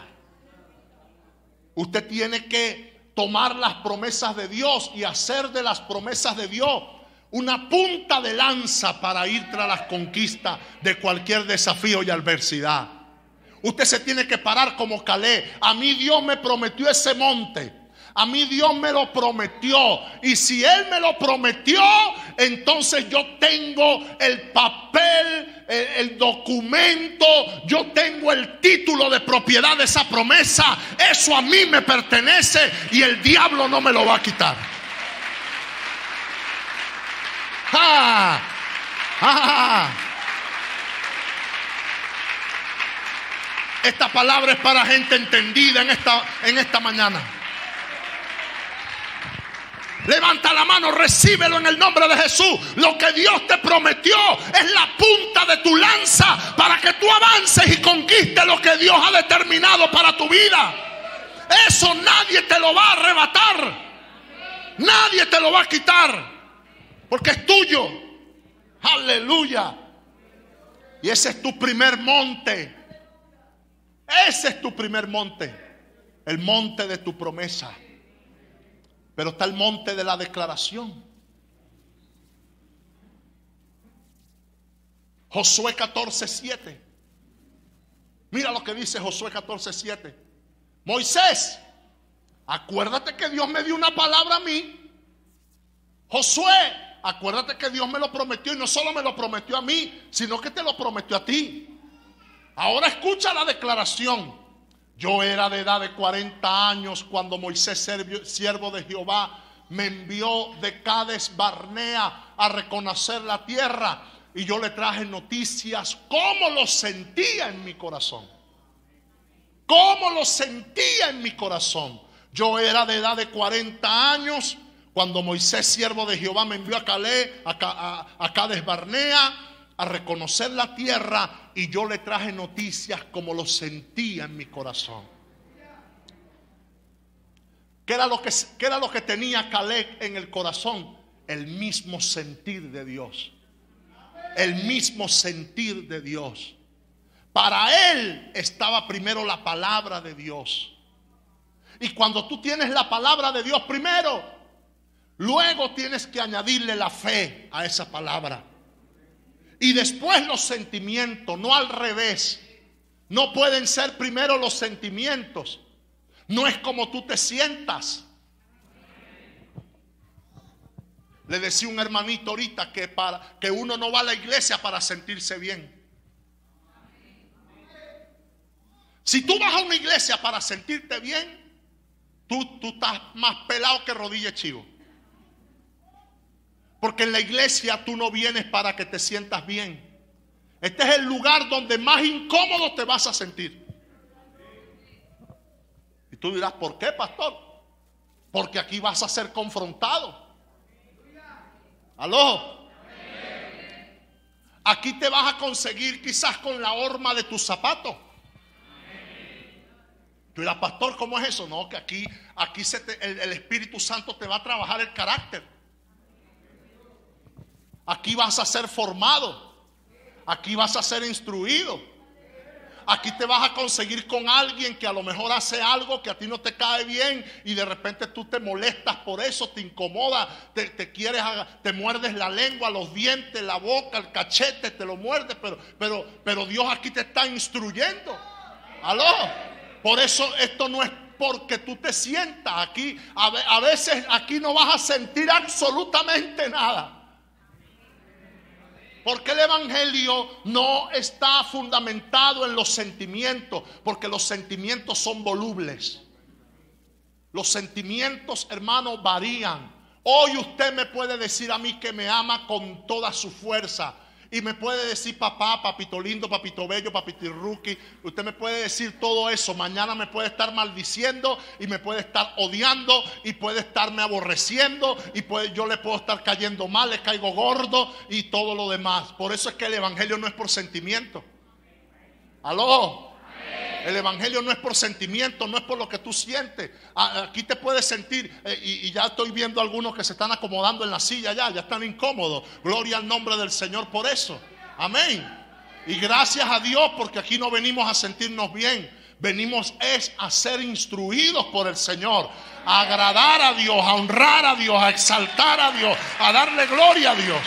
Usted tiene que tomar las promesas de Dios y hacer de las promesas de Dios una punta de lanza para ir tras las conquistas de cualquier desafío y adversidad. Usted se tiene que parar como Caleb. A mí Dios me prometió ese monte. A mí Dios me lo prometió. Y si Él me lo prometió, entonces yo tengo el papel, el documento, yo tengo el título de propiedad de esa promesa. Eso a mí me pertenece y el diablo no me lo va a quitar. ¡Ah! ¡Ah! Esta palabra es para gente entendida en esta mañana. Levanta la mano, recíbelo en el nombre de Jesús. Lo que Dios te prometió es la punta de tu lanza para que tú avances y conquistes lo que Dios ha determinado para tu vida. Eso nadie te lo va a arrebatar. Nadie te lo va a quitar, porque es tuyo. Aleluya. Y ese es tu primer monte. Ese es tu primer monte. El monte de tu promesa. Pero está el monte de la declaración. Josué 14:7. Mira lo que dice Josué 14:7. Moisés, acuérdate que Dios me dio una palabra a mí. Josué, acuérdate que Dios me lo prometió. Y no solo me lo prometió a mí, sino que te lo prometió a ti. Ahora escucha la declaración. Yo era de edad de 40 años cuando Moisés, siervo de Jehová, me envió de Cades Barnea a reconocer la tierra. Y yo le traje noticias, cómo lo sentía en mi corazón. Cómo lo sentía en mi corazón. Yo era de edad de 40 años cuando Moisés, siervo de Jehová, me envió a Cades Barnea a reconocer la tierra, y yo le traje noticias como lo sentía en mi corazón. ¿Qué era lo que tenía Caleb en el corazón? El mismo sentir de Dios. El mismo sentir de Dios. Para él estaba primero la palabra de Dios. Y cuando tú tienes la palabra de Dios primero, luego tienes que añadirle la fe a esa palabra. Y después los sentimientos, no al revés. No pueden ser primero los sentimientos. No es como tú te sientas. Le decía un hermanito ahorita que uno no va a la iglesia para sentirse bien. Si tú vas a una iglesia para sentirte bien, tú estás más pelado que rodilla de chivo. Porque en la iglesia tú no vienes para que te sientas bien. Este es el lugar donde más incómodo te vas a sentir. Y tú dirás, ¿por qué, pastor? Porque aquí vas a ser confrontado. ¿Aló? Aquí te vas a conseguir quizás con la horma de tus zapatos. Tú dirás, pastor, ¿cómo es eso? No, que aquí el Espíritu Santo te va a trabajar el carácter. Aquí vas a ser formado. Aquí vas a ser instruido. Aquí te vas a conseguir con alguien que a lo mejor hace algo que a ti no te cae bien y de repente tú te molestas por eso, te incomoda, te muerdes la lengua, los dientes, la boca, el cachete, te lo muerdes, pero Dios aquí te está instruyendo. ¿Aló? Por eso esto no es porque tú te sientas aquí. A veces aquí no vas a sentir absolutamente nada. Porque el evangelio no está fundamentado en los sentimientos, porque los sentimientos son volubles. Los sentimientos, hermanos, varían. Hoy usted me puede decir a mí que me ama con toda su fuerza. Y me puede decir papá, papito lindo, papito bello, papito rookie. Usted me puede decir todo eso. Mañana me puede estar maldiciendo y me puede estar odiando y puede estarme aborreciendo y yo le puedo estar cayendo mal, le caigo gordo y todo lo demás. Por eso es que el evangelio no es por sentimiento. ¿Aló? El evangelio no es por sentimiento, no es por lo que tú sientes. Aquí te puedes sentir, y ya estoy viendo algunos que se están acomodando en la silla, ya están incómodos. Gloria al nombre del Señor por eso. Amén. Y gracias a Dios, porque aquí no venimos a sentirnos bien. Venimos a ser instruidos por el Señor, a agradar a Dios, a honrar a Dios, a exaltar a Dios, a darle gloria a Dios.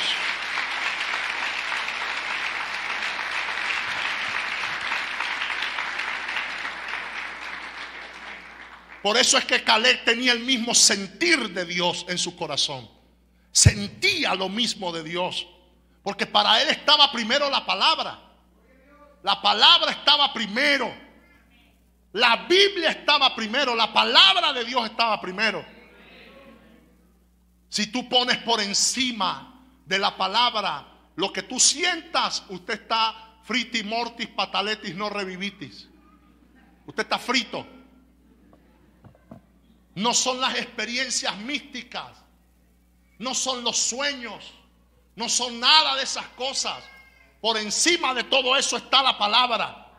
Por eso es que Caleb tenía el mismo sentir de Dios en su corazón. Sentía lo mismo de Dios. Porque para él estaba primero la palabra. La palabra estaba primero. La Biblia estaba primero. La palabra de Dios estaba primero. Si tú pones por encima de la palabra lo que tú sientas, usted está friti mortis pataletis no revivitis. Usted está frito. No son las experiencias místicas, no son los sueños, no son nada de esas cosas. Por encima de todo eso está la palabra.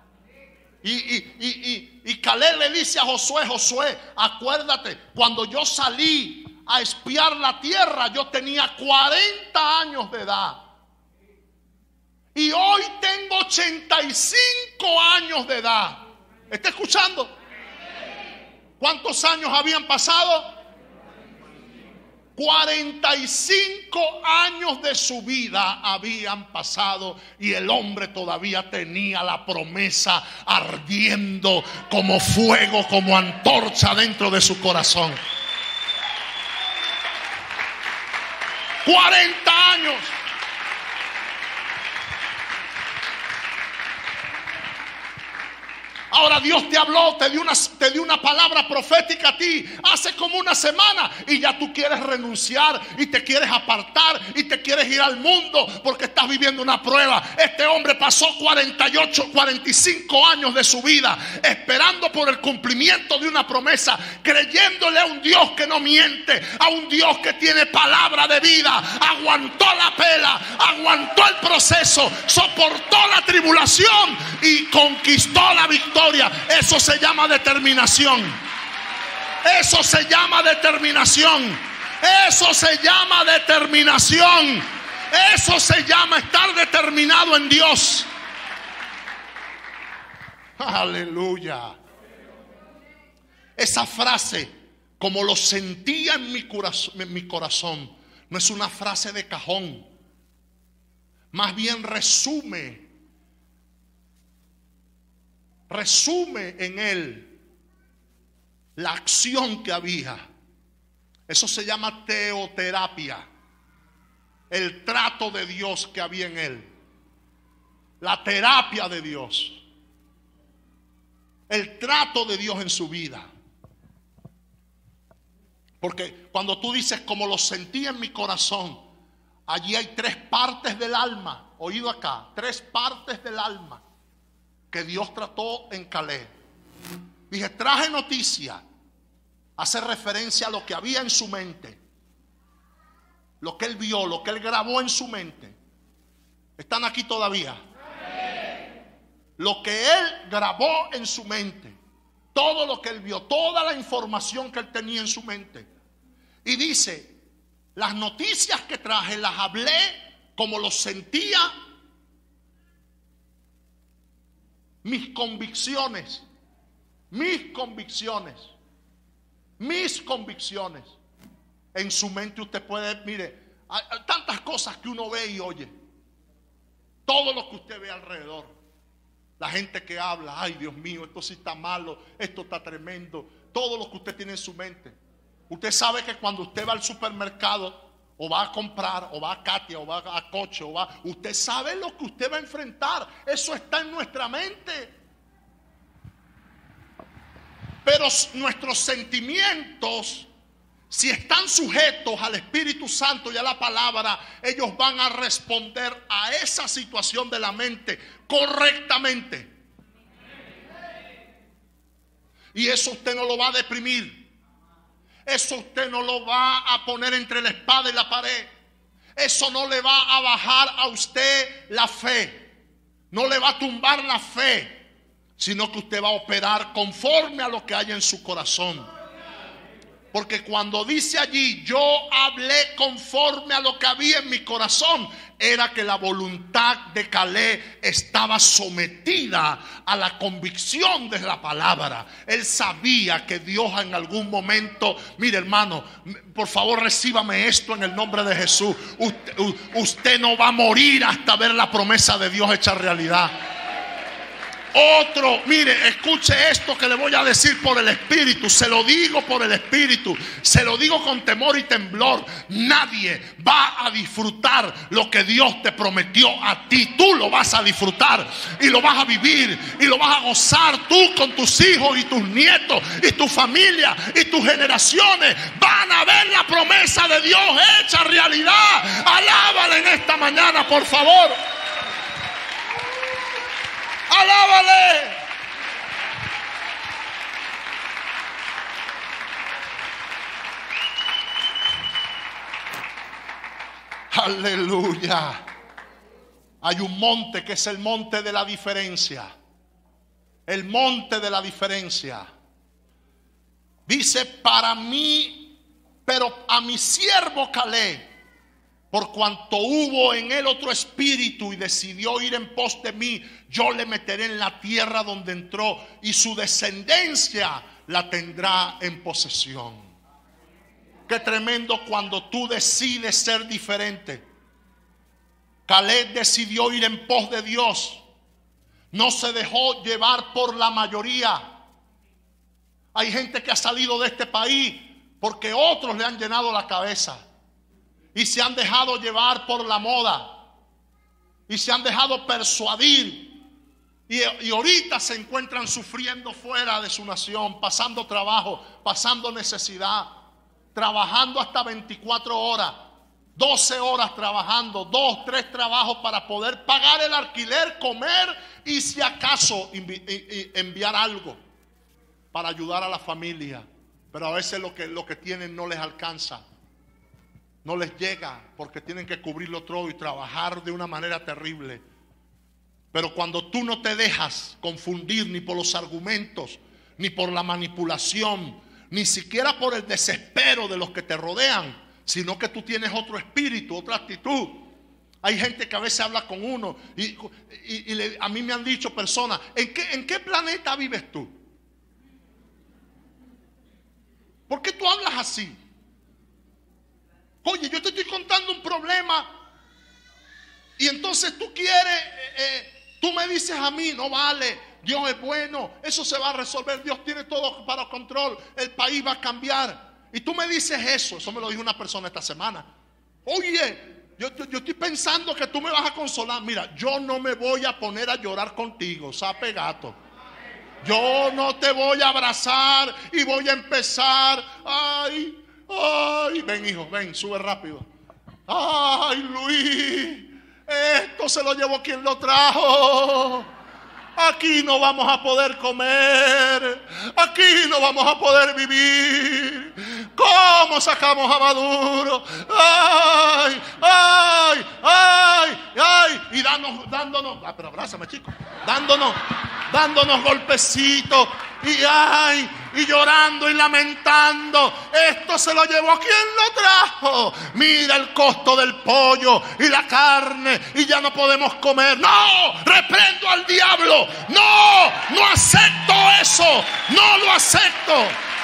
Y Caleb le dice a Josué, Josué, acuérdate, cuando yo salí a espiar la tierra, yo tenía 40 años de edad. Y hoy tengo 85 años de edad. ¿Está escuchando? ¿Cuántos años habían pasado? 45 años de su vida habían pasado y el hombre todavía tenía la promesa ardiendo como fuego, como antorcha dentro de su corazón. 40 años. Ahora Dios te habló, te dio una palabra profética a ti hace como una semana y ya tú quieres renunciar y te quieres apartar y te quieres ir al mundo porque estás viviendo una prueba. Este hombre pasó 45 años de su vida esperando por el cumplimiento de una promesa, creyéndole a un Dios que no miente, a un Dios que tiene palabra de vida. Aguantó la pela, aguantó el proceso, soportó la tribulación y conquistó la victoria. Eso se llama determinación. Eso se llama determinación. Eso se llama determinación. Eso se llama estar determinado en Dios. Aleluya. Esa frase, como lo sentía en mi corazón, no es una frase de cajón. Más bien resume en él la acción que había. Eso se llama teoterapia. El trato de Dios que había en él. La terapia de Dios. El trato de Dios en su vida. Porque cuando tú dices como lo sentí en mi corazón, allí hay 3 partes del alma. Oído acá, 3 partes del alma que Dios trató en Caleb. Dije, traje noticia. Hace referencia a lo que había en su mente. Lo que él vio, lo que él grabó en su mente. ¿Están aquí todavía? Lo que él grabó en su mente. Todo lo que él vio, toda la información que él tenía en su mente. Y dice, las noticias que traje las hablé como lo sentía, mis convicciones. En su mente usted puede, mire, hay tantas cosas que uno ve y oye. Todo lo que usted ve alrededor. La gente que habla, ay Dios mío, esto sí está malo, esto está tremendo. Todo lo que usted tiene en su mente. Usted sabe que cuando usted va al supermercado, o va a comprar, o va a Katia, o va a Coche, usted sabe lo que usted va a enfrentar. Eso está en nuestra mente. Pero nuestros sentimientos, si están sujetos al Espíritu Santo y a la palabra, ellos van a responder a esa situación de la mente correctamente. Y eso usted no lo va a deprimir. Eso usted no lo va a poner entre la espada y la pared. Eso no le va a bajar a usted la fe. No le va a tumbar la fe. Sino que usted va a operar conforme a lo que hay en su corazón. Porque cuando dice allí, yo hablé conforme a lo que había en mi corazón, era que la voluntad de Caleb estaba sometida a la convicción de la palabra. Él sabía que Dios en algún momento, mire hermano, por favor recíbame esto en el nombre de Jesús. Usted no va a morir hasta ver la promesa de Dios hecha realidad. Otro, mire, escuche esto que le voy a decir por el Espíritu. Se lo digo por el Espíritu. Se lo digo con temor y temblor. Nadie va a disfrutar lo que Dios te prometió a ti. Tú lo vas a disfrutar y lo vas a vivir y lo vas a gozar tú con tus hijos y tus nietos y tu familia y tus generaciones. Van a ver la promesa de Dios hecha realidad. Alábale en esta mañana, por favor. Alábale. Aleluya. Hay un monte que es el monte de la diferencia. El monte de la diferencia. Dice, para mí, pero a mi siervo Caleb, por cuanto hubo en él otro espíritu y decidió ir en pos de mí, yo le meteré en la tierra donde entró y su descendencia la tendrá en posesión. Qué tremendo cuando tú decides ser diferente. Caleb decidió ir en pos de Dios. No se dejó llevar por la mayoría. Hay gente que ha salido de este país porque otros le han llenado la cabeza. Y se han dejado llevar por la moda. Y se han dejado persuadir. Y ahorita se encuentran sufriendo fuera de su nación. Pasando trabajo, pasando necesidad. Trabajando hasta 24 horas. 12 horas trabajando. 2, 3 trabajos para poder pagar el alquiler, comer. Y si acaso enviar algo para ayudar a la familia. Pero a veces lo que tienen no les alcanza. No les llega porque tienen que cubrirlo todo y trabajar de una manera terrible. Pero cuando tú no te dejas confundir ni por los argumentos, ni por la manipulación, ni siquiera por el desespero de los que te rodean, sino que tú tienes otro espíritu, otra actitud, Hay gente que a veces habla con uno a mí me han dicho personas, ¿en qué planeta vives tú? ¿Por qué tú hablas así? Oye, yo te estoy contando un problema y entonces tú quieres, tú me dices a mí, no vale, Dios es bueno, eso se va a resolver, Dios tiene todo para control, el país va a cambiar. Y tú me dices eso me lo dijo una persona esta semana. Oye, yo estoy pensando que tú me vas a consolar. Mira, yo no me voy a poner a llorar contigo, sape gato. Yo no te voy a abrazar y voy a empezar. Ay, ven hijo, ven, sube rápido. Ay, Luis, esto se lo llevó quien lo trajo. Aquí no vamos a poder comer. Aquí no vamos a poder vivir. ¿Cómo sacamos a Maduro? Ay, ay, ay, ay. Y dándonos, pero abrázame, chico. Dándonos golpecitos. Y ay, y llorando y lamentando. Esto se lo llevó quien lo trajo. Mira el costo del pollo y la carne y ya no podemos comer. No, reprendo al diablo. No acepto eso. No lo acepto.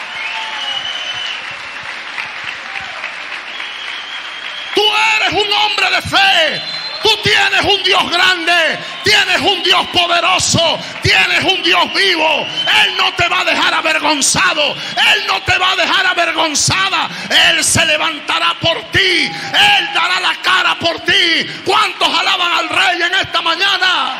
Tú eres un hombre de fe. Tú tienes un Dios grande, tienes un Dios poderoso, tienes un Dios vivo. Él no te va a dejar avergonzado, Él no te va a dejar avergonzada. Él se levantará por ti, Él dará la cara por ti. ¿Cuántos alaban al Rey en esta mañana?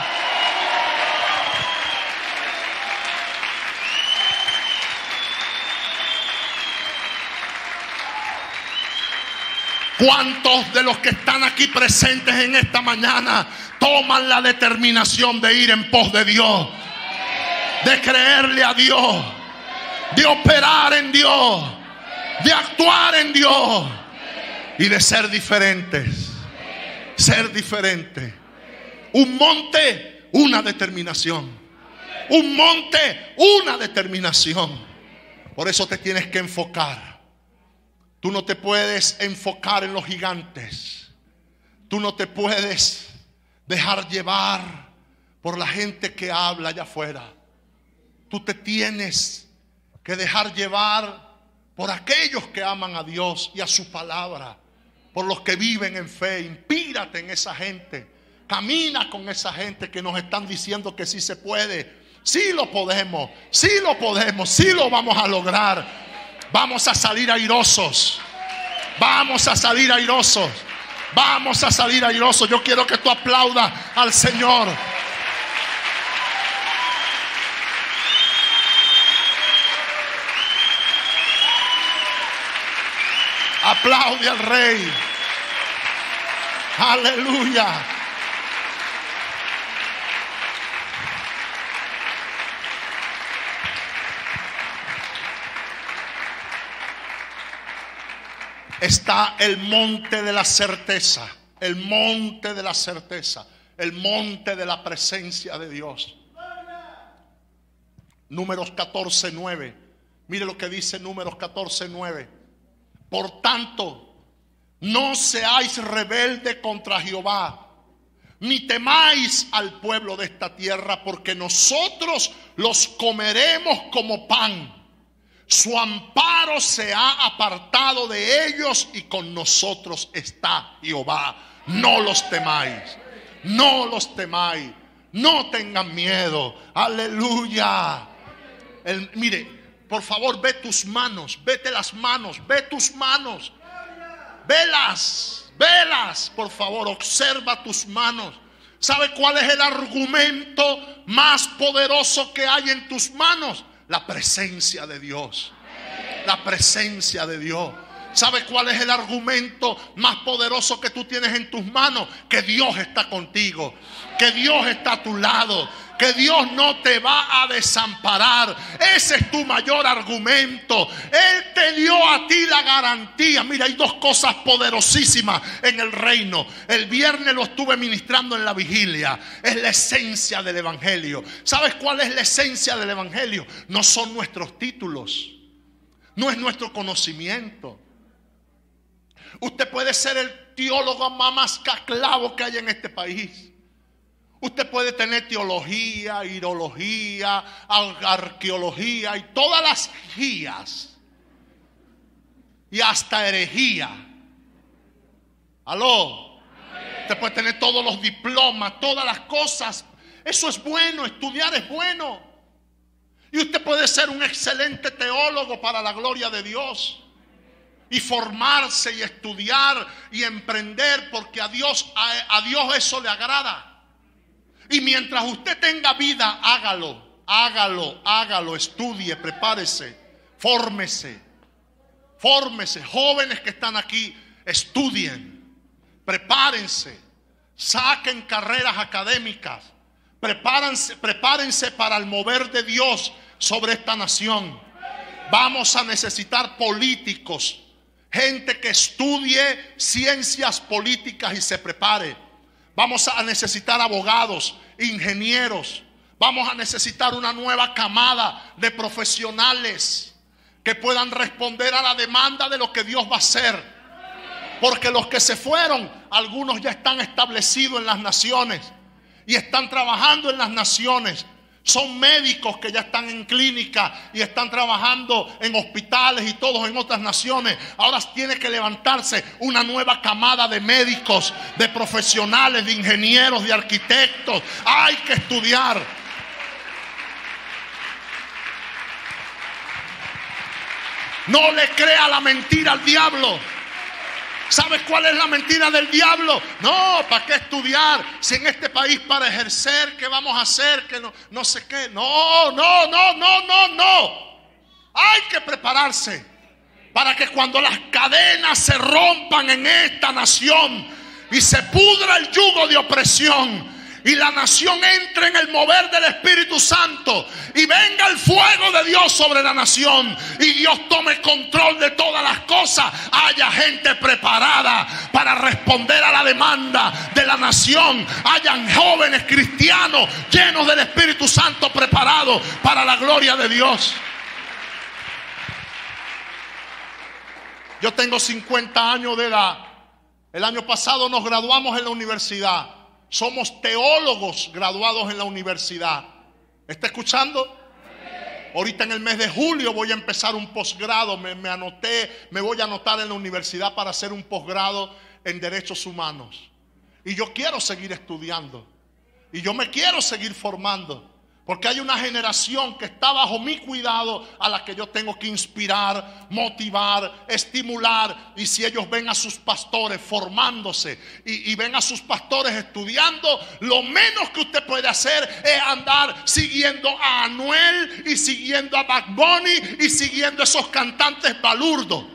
¿Cuántos de los que están aquí presentes en esta mañana toman la determinación de ir en pos de Dios, de creerle a Dios, de operar en Dios, de actuar en Dios y de ser diferentes? Ser diferentes. Un monte, una determinación. Un monte, una determinación. Por eso te tienes que enfocar. Tú no te puedes enfocar en los gigantes. Tú no te puedes dejar llevar por la gente que habla allá afuera. Tú te tienes que dejar llevar por aquellos que aman a Dios y a su palabra, por los que viven en fe. Inspírate en esa gente. Camina con esa gente que nos están diciendo que sí se puede. Sí lo podemos, sí lo podemos, sí lo vamos a lograr. Vamos a salir airosos. Vamos a salir airosos. Vamos a salir airosos. Yo quiero que tú aplaudas al Señor. Aplaude al Rey. Aleluya. Está el monte de la certeza, el monte de la certeza, el monte de la presencia de Dios. Números 14:9. Mire lo que dice Números 14:9. Por tanto, no seáis rebelde contra Jehová, ni temáis al pueblo de esta tierra, porque nosotros los comeremos como pan. Su amparo se ha apartado de ellos y con nosotros está Jehová. No los temáis, no los temáis, no tengan miedo. Aleluya. Mire, por favor, ve tus manos, vete las manos, ve tus manos, velas, por favor, observa tus manos. ¿Sabe cuál es el argumento más poderoso que hay en tus manos? La presencia de Dios. La presencia de Dios. ¿Sabe cuál es el argumento más poderoso que tú tienes en tus manos? Que Dios está contigo, que Dios está a tu lado, que Dios no te va a desamparar. Ese es tu mayor argumento. Él te dio a ti la garantía. Mira, hay dos cosas poderosísimas en el reino. El viernes lo estuve ministrando en la vigilia. Es la esencia del evangelio. ¿Sabes cuál es la esencia del evangelio? No son nuestros títulos, no es nuestro conocimiento. Usted puede ser teólogo más casclavo que hay en este país. Usted puede tener teología, irología, arqueología y todas las guías. Y hasta herejía. ¿Aló? Usted puede tener todos los diplomas, todas las cosas. Eso es bueno, estudiar es bueno. Y usted puede ser un excelente teólogo para la gloria de Dios. Y formarse y estudiar y emprender, porque a Dios eso le agrada. Y mientras usted tenga vida, hágalo, estudie, prepárese, fórmese. Jóvenes que están aquí, estudien, prepárense, saquen carreras académicas, prepárense para el mover de Dios sobre esta nación. Vamos a necesitar políticos, gente que estudie ciencias políticas y se prepare. Vamos a necesitar abogados, ingenieros. Vamos a necesitar una nueva camada de profesionales que puedan responder a la demanda de lo que Dios va a hacer. Porque los que se fueron, algunos ya están establecidos en las naciones y están trabajando en las naciones. Son médicos que ya están en clínica y están trabajando en hospitales y todos en otras naciones. Ahora tiene que levantarse una nueva camada de médicos, de profesionales, de ingenieros, de arquitectos. Hay que estudiar. No le crea la mentira al diablo. ¿Sabes cuál es la mentira del diablo? No, ¿para qué estudiar? Si en este país para ejercer, ¿qué vamos a hacer? Que no sé qué. No. Hay que prepararse para que cuando las cadenas se rompan en esta nación y se pudra el yugo de opresión y la nación entre en el mover del Espíritu Santo y venga el fuego de Dios sobre la nación y Dios tome control de todas las cosas, haya gente preparada para responder a la demanda de la nación, hayan jóvenes cristianos llenos del Espíritu Santo preparados para la gloria de Dios. Yo tengo 50 años de edad. El año pasado nos graduamos en la universidad. Somos teólogos graduados en la universidad. ¿Está escuchando? Ahorita en el mes de julio voy a empezar un posgrado. Me voy a anotar en la universidad para hacer un posgrado en derechos humanos. Y yo quiero seguir estudiando. Y yo me quiero seguir formando. Porque hay una generación que está bajo mi cuidado, a la que yo tengo que inspirar, motivar, estimular. Y si ellos ven a sus pastores formándose y ven a sus pastores estudiando, lo menos que usted puede hacer es andar siguiendo a Anuel y siguiendo a Bad Bunny y siguiendo a esos cantantes balurdos.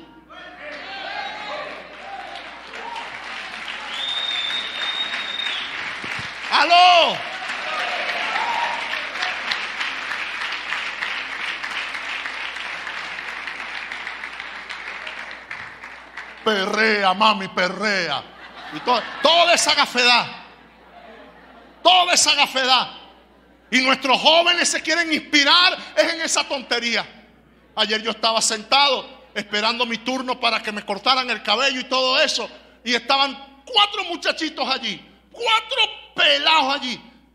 ¡Aló! Perrea, mami, perrea. Y toda esa gafedad. Toda esa gafedad. Y nuestros jóvenes se quieren inspirar es en esa tontería. Ayer yo estaba sentado esperando mi turno para que me cortaran el cabello y todo eso. Y estaban 4 muchachitos allí. 4 pelados allí.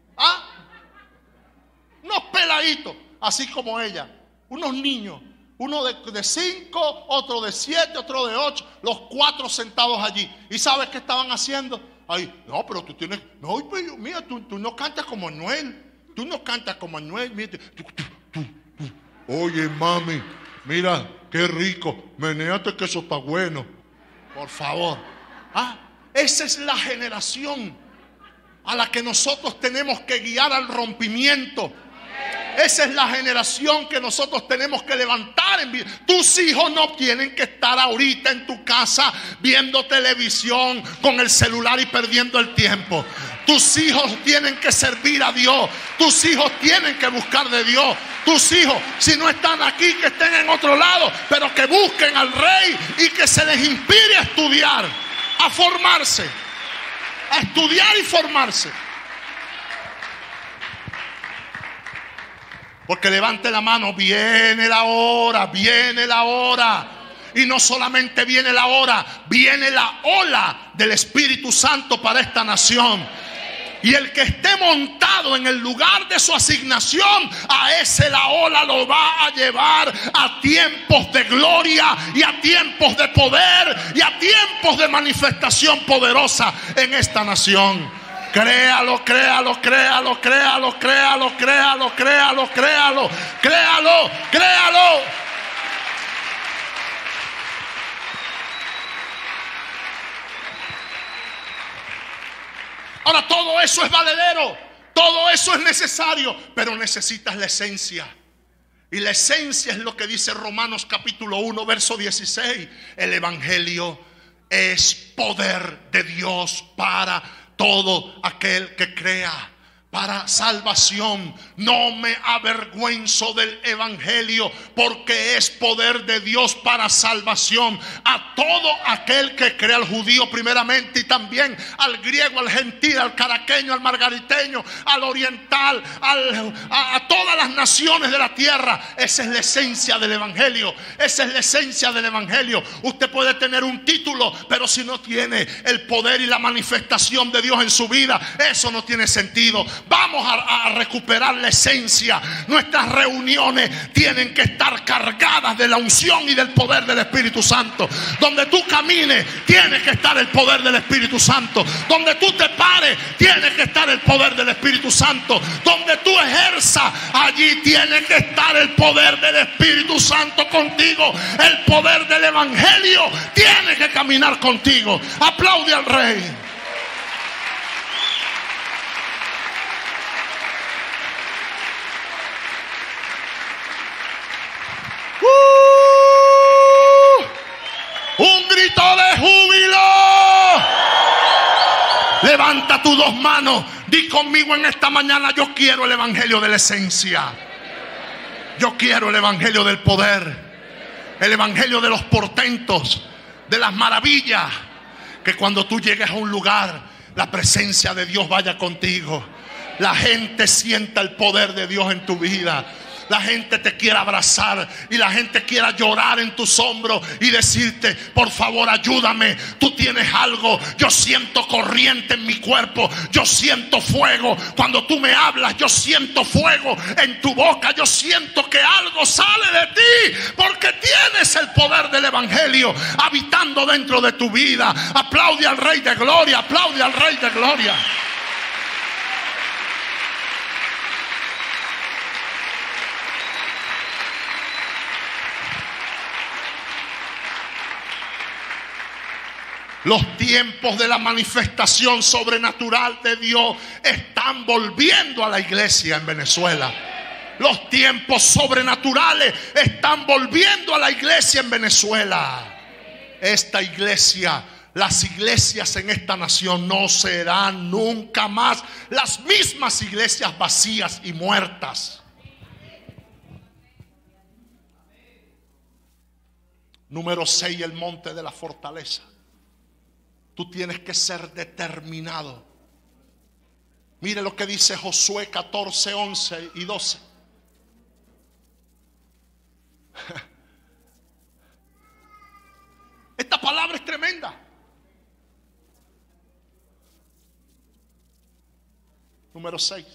Unos peladitos, así como ella. Unos niños. Uno de 5, otro de 7, otro de 8. Los 4 sentados allí. ¿Y sabes qué estaban haciendo? Ay, no, pero tú tienes... No, mira, tú no cantas como Anuel. Tú no cantas como Anuel. Mira, oye, mami, mira, qué rico. Menéate que eso está bueno. Por favor. Esa es la generación a la que nosotros tenemos que guiar al rompimiento. Esa es la generación que nosotros tenemos que levantar en vida. Tus hijos no tienen que estar ahorita en tu casa viendo televisión con el celular y perdiendo el tiempo. Tus hijos tienen que servir a Dios. Tus hijos tienen que buscar de Dios. Tus hijos, si no están aquí, que estén en otro lado, pero que busquen al Rey y que se les inspire a estudiar, a formarse, a estudiar y formarse. Porque levante la mano, viene la hora, Y no solamente viene la hora, viene la ola del Espíritu Santo para esta nación. Y el que esté montado en el lugar de su asignación, a ese la ola lo va a llevar a tiempos de gloria y a tiempos de poder y a tiempos de manifestación poderosa en esta nación. Créalo, créalo, créalo, créalo, créalo, créalo, créalo, créalo, créalo, créalo. Ahora, todo eso es valedero, todo eso es necesario, pero necesitas la esencia. Y la esencia es lo que dice Romanos capítulo 1, verso 16. El evangelio es poder de Dios para todo aquel que crea, para salvación. No me avergüenzo del evangelio, porque es poder de Dios para salvación a todo aquel que crea, al judío primeramente y también al griego, al gentil, al caraqueño, al margariteño, al oriental, a todas las naciones de la tierra. Esa es la esencia del evangelio. Esa es la esencia del evangelio. Usted puede tener un título, pero si no tiene el poder y la manifestación de Dios en su vida, eso no tiene sentido. Vamos a recuperar la esencia. Nuestras reuniones tienen que estar cargadas de la unción y del poder del Espíritu Santo. Donde tú camines, tiene que estar el poder del Espíritu Santo. Donde tú te pares, tiene que estar el poder del Espíritu Santo. Donde tú ejerzas, allí tiene que estar el poder del Espíritu Santo contigo. El poder del evangelio tiene que caminar contigo. Aplaude al Rey. Un grito de júbilo. Levanta tus dos manos. Di conmigo en esta mañana: yo quiero el evangelio de la esencia. Yo quiero el evangelio del poder, el evangelio de los portentos, de las maravillas. Que cuando tú llegues a un lugar, la presencia de Dios vaya contigo. La gente sienta el poder de Dios en tu vida. La gente te quiera abrazar y la gente quiera llorar en tus hombros y decirte: por favor, ayúdame, tú tienes algo. Yo siento corriente en mi cuerpo, yo siento fuego. Cuando tú me hablas, yo siento fuego en tu boca. Yo siento que algo sale de ti, porque tienes el poder del evangelio habitando dentro de tu vida. Aplaude al Rey de Gloria, aplaude al Rey de Gloria. Los tiempos de la manifestación sobrenatural de Dios están volviendo a la iglesia en Venezuela. Los tiempos sobrenaturales están volviendo a la iglesia en Venezuela. Esta iglesia, las iglesias en esta nación no serán nunca más las mismas iglesias vacías y muertas. Número 6, el monte de la fortaleza. Tú tienes que ser determinado. Mire lo que dice Josué 14, 11 y 12. Esta palabra es tremenda. Número 6.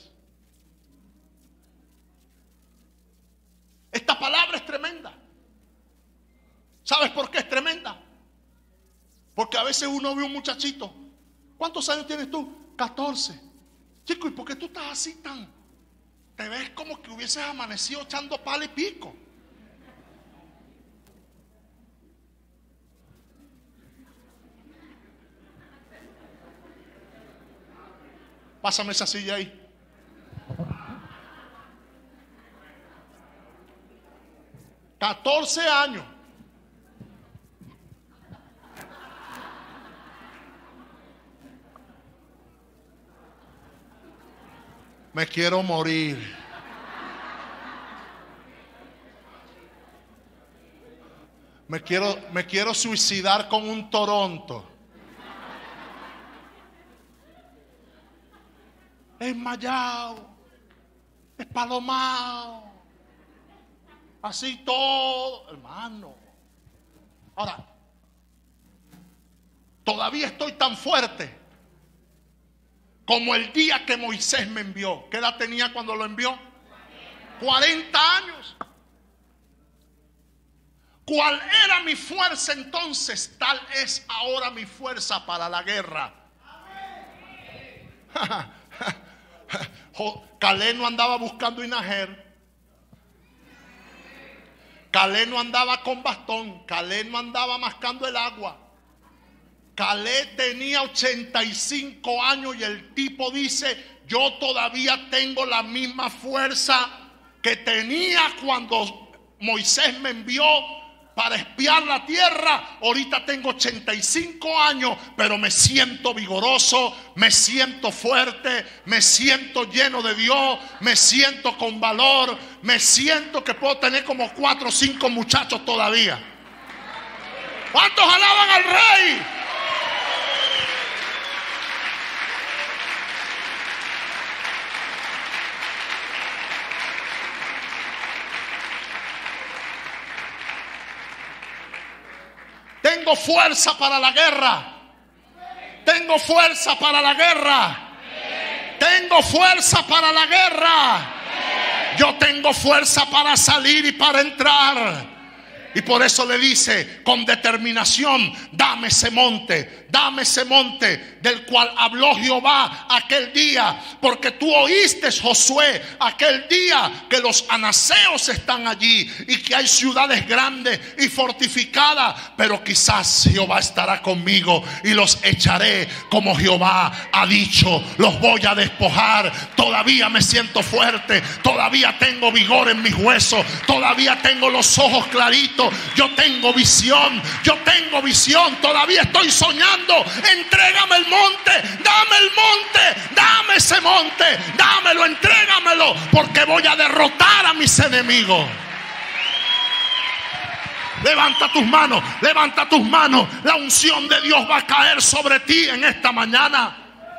Esta palabra es tremenda. ¿Sabes por qué es tremenda? Porque a veces uno ve un muchachito. ¿Cuántos años tienes tú? 14. Chico, ¿y por qué tú estás así tan? Te ves como que hubieses amanecido echando palo y pico. Pásame esa silla ahí. $14. Me quiero morir. Me quiero suicidar con un Toronto. Esmayado, espalomado, así todo, hermano. Ahora, todavía estoy tan fuerte como el día que Moisés me envió. ¿Qué edad tenía cuando lo envió? 40 años. ¿Cuál era mi fuerza entonces? Tal es ahora mi fuerza para la guerra. Caleb no andaba buscando Inajer. Caleb no andaba con bastón. Caleb no andaba mascando el agua. Caleb tenía 85 años y el tipo dice: yo todavía tengo la misma fuerza que tenía cuando Moisés me envió para espiar la tierra. Ahorita tengo 85 años, pero me siento vigoroso, me siento fuerte, me siento lleno de Dios, me siento con valor, me siento que puedo tener como 4 o 5 muchachos todavía. ¿Cuántos alaban al Rey? Tengo fuerza para la guerra. Tengo fuerza para la guerra. Tengo fuerza para la guerra. Yo tengo fuerza para salir y para entrar. Y por eso le dice con determinación: dame ese monte del cual habló Jehová aquel día, porque tú oíste, Josué, aquel día que los anaseos están allí y que hay ciudades grandes y fortificadas, pero quizás Jehová estará conmigo y los echaré como Jehová ha dicho. Los voy a despojar. Todavía me siento fuerte, todavía tengo vigor en mis huesos, todavía tengo los ojos claritos. Yo tengo visión, todavía estoy soñando. Entrégame el monte, dame ese monte, dámelo, entrégamelo, porque voy a derrotar a mis enemigos. Levanta tus manos, la unción de Dios va a caer sobre ti en esta mañana.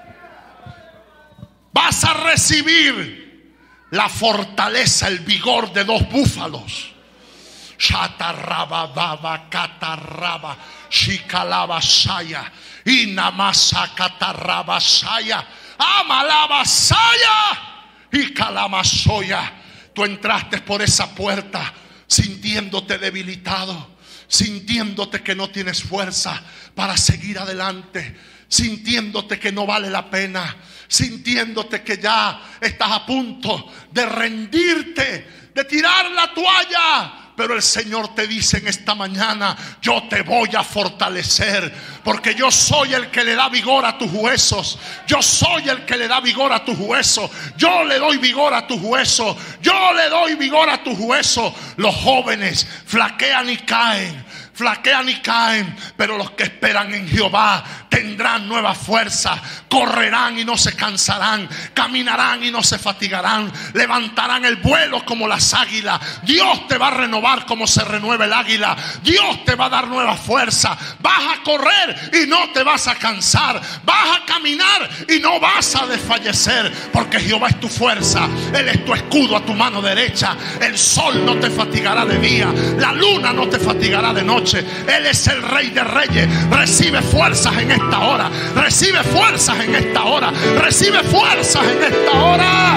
Vas a recibir la fortaleza, el vigor de 2 búfalos. Shataraba baba kataraba shikalaba saya inamasa kataraba saya amalaba saya y calamasoya. Tú entraste por esa puerta sintiéndote debilitado, sintiéndote que no tienes fuerza para seguir adelante, sintiéndote que no vale la pena, sintiéndote que ya estás a punto de rendirte, de tirar la toalla. Pero el Señor te dice en esta mañana: yo te voy a fortalecer, porque yo soy el que le da vigor a tus huesos. Yo soy el que le da vigor a tus huesos. Yo le doy vigor a tus huesos. Yo le doy vigor a tus huesos. Los jóvenes flaquean y caen, pero los que esperan en Jehová tendrán nueva fuerza. Correrán y no se cansarán, caminarán y no se fatigarán, levantarán el vuelo como las águilas. Dios te va a renovar como se renueva el águila. Dios te va a dar nueva fuerza. Vas a correr y no te vas a cansar. Vas a caminar y no vas a desfallecer, porque Jehová es tu fuerza. Él es tu escudo a tu mano derecha. El sol no te fatigará de día, la luna no te fatigará de noche. Él es el Rey de Reyes. Recibe fuerzas en esta hora. Recibe fuerzas en esta hora. Recibe fuerzas en esta hora.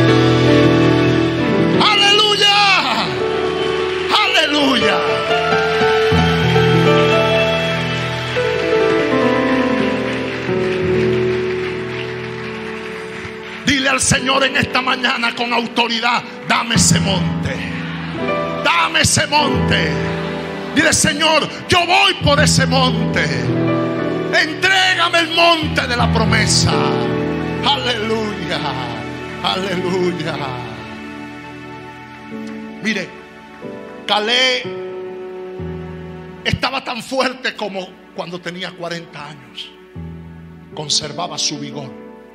Aleluya. Aleluya. Dile al Señor en esta mañana con autoridad: dame ese monte. Dame ese monte. Dile: Señor, yo voy por ese monte. Entrégame el monte de la promesa. Aleluya. Aleluya. Mire, Caleb estaba tan fuerte como cuando tenía 40 años. Conservaba su vigor.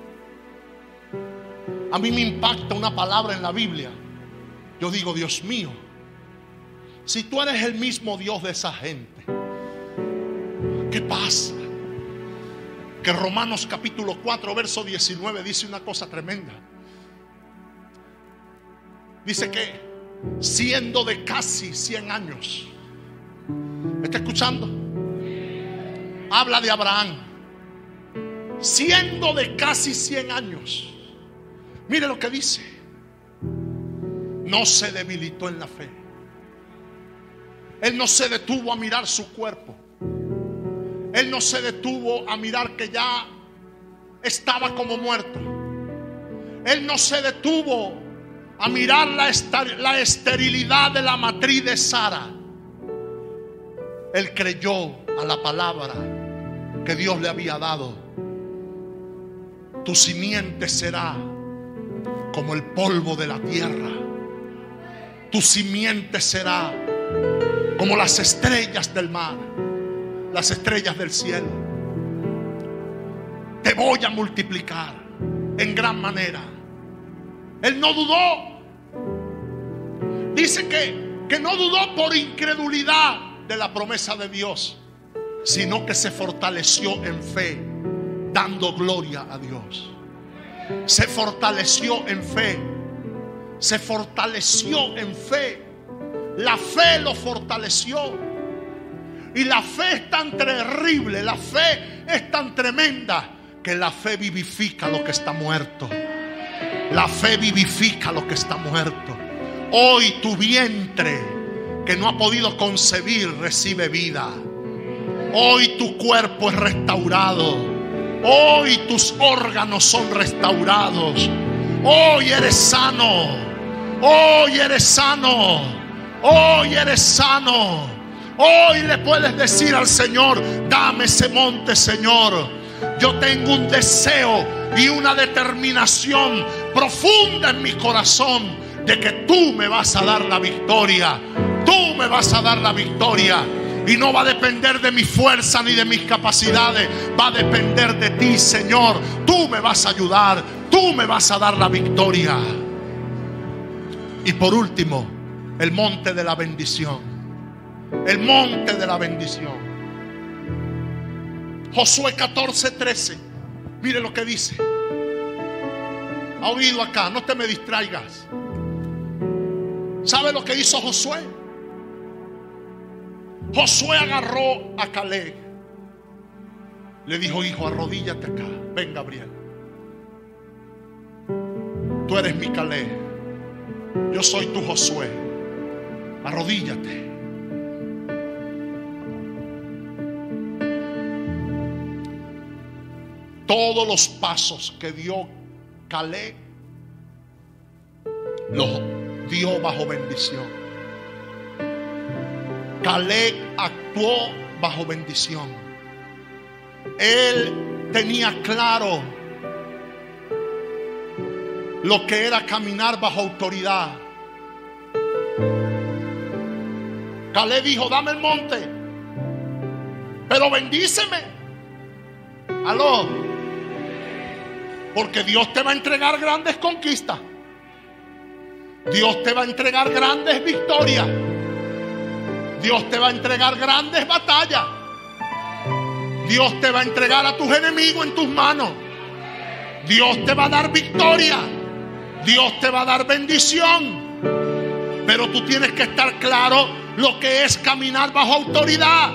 A mí me impacta una palabra en la Biblia. Yo digo: Dios mío, si tú eres el mismo Dios de esa gente, ¿qué pasa? Que Romanos capítulo 4 verso 19 dice una cosa tremenda. Dice que siendo de casi 100 años, ¿Me está escuchando? Habla de Abraham, siendo de casi 100 años. Mire lo que dice: no se debilitó en la fe. Él no se detuvo a mirar su cuerpo. Él no se detuvo a mirar que ya estaba como muerto. Él no se detuvo a mirar la esterilidad de la matriz de Sara. Él creyó a la palabra que Dios le había dado. Tu simiente será como el polvo de la tierra. Tu simiente será como las estrellas del mar, las estrellas del cielo. Te voy a multiplicar en gran manera. Él no dudó. Dice que no dudó por incredulidad de la promesa de Dios, sino que se fortaleció en fe, dando gloria a Dios. Se fortaleció en fe. Se fortaleció en fe. La fe lo fortaleció. Y la fe es tan terrible, la fe es tan tremenda, que la fe vivifica lo que está muerto. La fe vivifica lo que está muerto. Hoy tu vientre, que no ha podido concebir, recibe vida. Hoy tu cuerpo es restaurado. Hoy tus órganos son restaurados. Hoy eres sano. Hoy eres sano. Hoy eres sano. Hoy le puedes decir al Señor: dame ese monte, Señor. Yo tengo un deseo y una determinación profunda en mi corazón de que tú me vas a dar la victoria. Tú me vas a dar la victoria. Y no va a depender de mi fuerza ni de mis capacidades. Va a depender de ti, Señor. Tú me vas a ayudar. Tú me vas a dar la victoria. Y por último, el monte de la bendición. El monte de la bendición. Josué 14:13. Mire lo que dice. Ha oído acá, no te me distraigas. ¿Sabe lo que hizo Josué? Josué agarró a Caleb. Le dijo: hijo, arrodíllate acá. Ven, Gabriel. Tú eres mi Caleb. Yo soy tu Josué. Arrodíllate. Todos los pasos que dio Caleb los dio bajo bendición. Caleb actuó bajo bendición. Él tenía claro lo que era caminar bajo autoridad. Caleb dijo: dame el monte, pero bendíceme. Aló. Porque Dios te va a entregar grandes conquistas. Dios te va a entregar grandes victorias. Dios te va a entregar grandes batallas. Dios te va a entregar a tus enemigos en tus manos. Dios te va a dar victoria. Dios te va a dar bendición. Pero tú tienes que estar claro lo que es caminar bajo autoridad.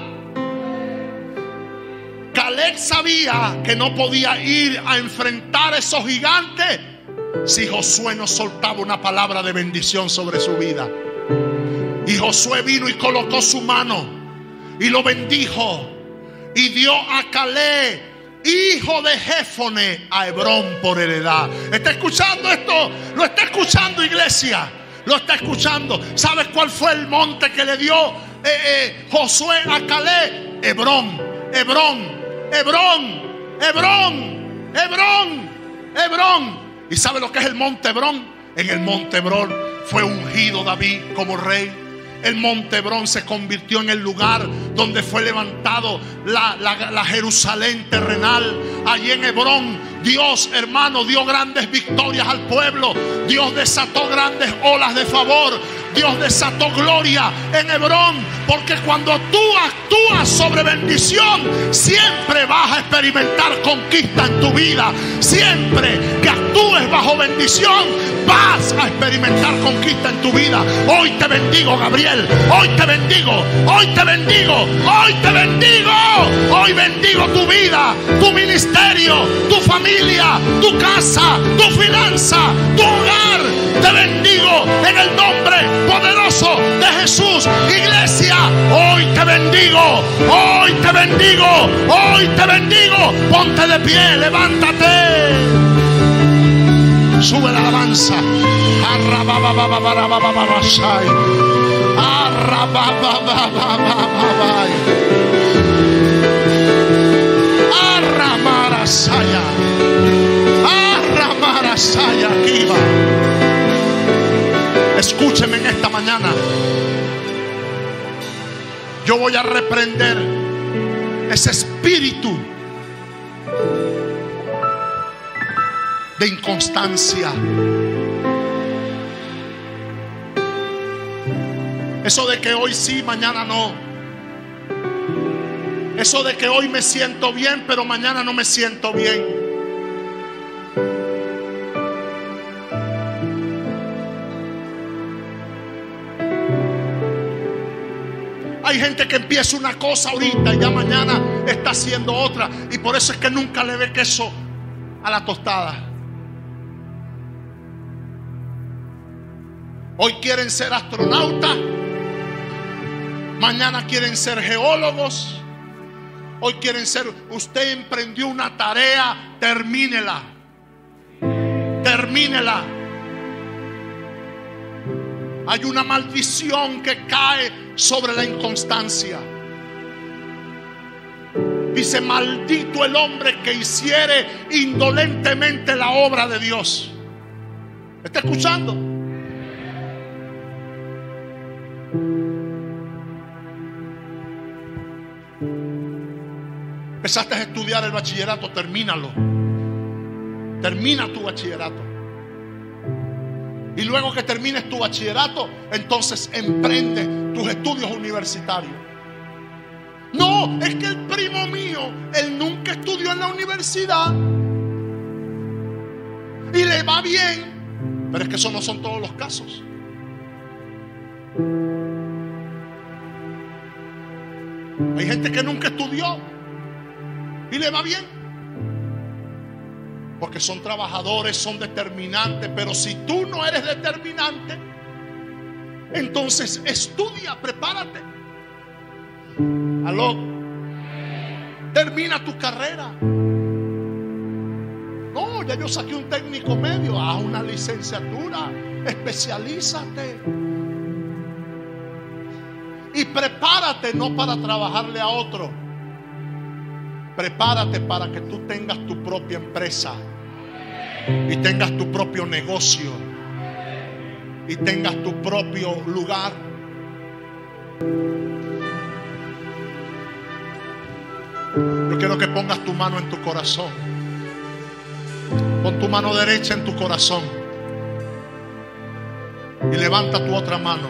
Caleb sabía que no podía ir a enfrentar a esos gigantes si Josué no soltaba una palabra de bendición sobre su vida. Y Josué vino y colocó su mano y lo bendijo y dio a Caleb, hijo de Jefone, a Hebrón por heredad. ¿Está escuchando esto? ¿Lo está escuchando, iglesia? ¿Lo está escuchando? ¿Sabes cuál fue el monte que le dio Josué a Caleb? Hebrón, Hebrón, Hebrón, Hebrón, Hebrón, Hebrón. ¿Y sabe lo que es el monte Hebrón? En el monte Hebrón fue ungido David como rey. El monte Hebrón se convirtió en el lugar donde fue levantado la Jerusalén terrenal. Allí en Hebrón Dios, hermano, dio grandes victorias al pueblo. Dios desató grandes olas de favor. Dios desató gloria en Hebrón, porque cuando tú actúas sobre bendición, siempre vas a experimentar conquista en tu vida. Siempre que actúes bajo bendición, vas a experimentar conquista en tu vida. Hoy te bendigo, Gabriel. Hoy te bendigo. Hoy te bendigo. Hoy te bendigo. Hoy bendigo tu vida, tu ministerio, tu familia, tu casa, tu finanza, tu hogar. Te bendigo en el nombre poderoso de Jesús. Iglesia, hoy te bendigo. Hoy te bendigo. Hoy te bendigo. Ponte de pie, levántate. Sube la alabanza. Escúcheme en esta mañana. Yo voy a reprender ese espíritu de inconstancia. Eso de que hoy sí, mañana no. Eso de que hoy me siento bien, pero mañana no me siento bien. Hay gente que empieza una cosa ahorita y ya mañana está haciendo otra. Y por eso es que nunca le ve queso a la tostada. Hoy quieren ser astronautas, mañana quieren ser geólogos, hoy quieren ser... Usted emprendió una tarea, termínela. Termínela. Hay una maldición que cae sobre la inconstancia. Dice: maldito el hombre que hiciere indolentemente la obra de Dios. ¿Está escuchando? Empezaste a estudiar el bachillerato, termínalo. Termina tu bachillerato. Y luego que termines tu bachillerato, entonces emprende tus estudios universitarios. No, es que el primo mío, él nunca estudió en la universidad y le va bien. Pero es que eso no son todos los casos. Hay gente que nunca estudió y le va bien, porque son trabajadores, son determinantes. Pero si tú no eres determinante, entonces estudia, prepárate. Aló, termina tu carrera. No, ya yo saqué un técnico medio. Haz una licenciatura, especialízate y prepárate, no para trabajarle a otro. Prepárate para que tú tengas tu propia empresa y tengas tu propio negocio y tengas tu propio lugar. Yo quiero que pongas tu mano en tu corazón. Pon tu mano derecha en tu corazón y levanta tu otra mano.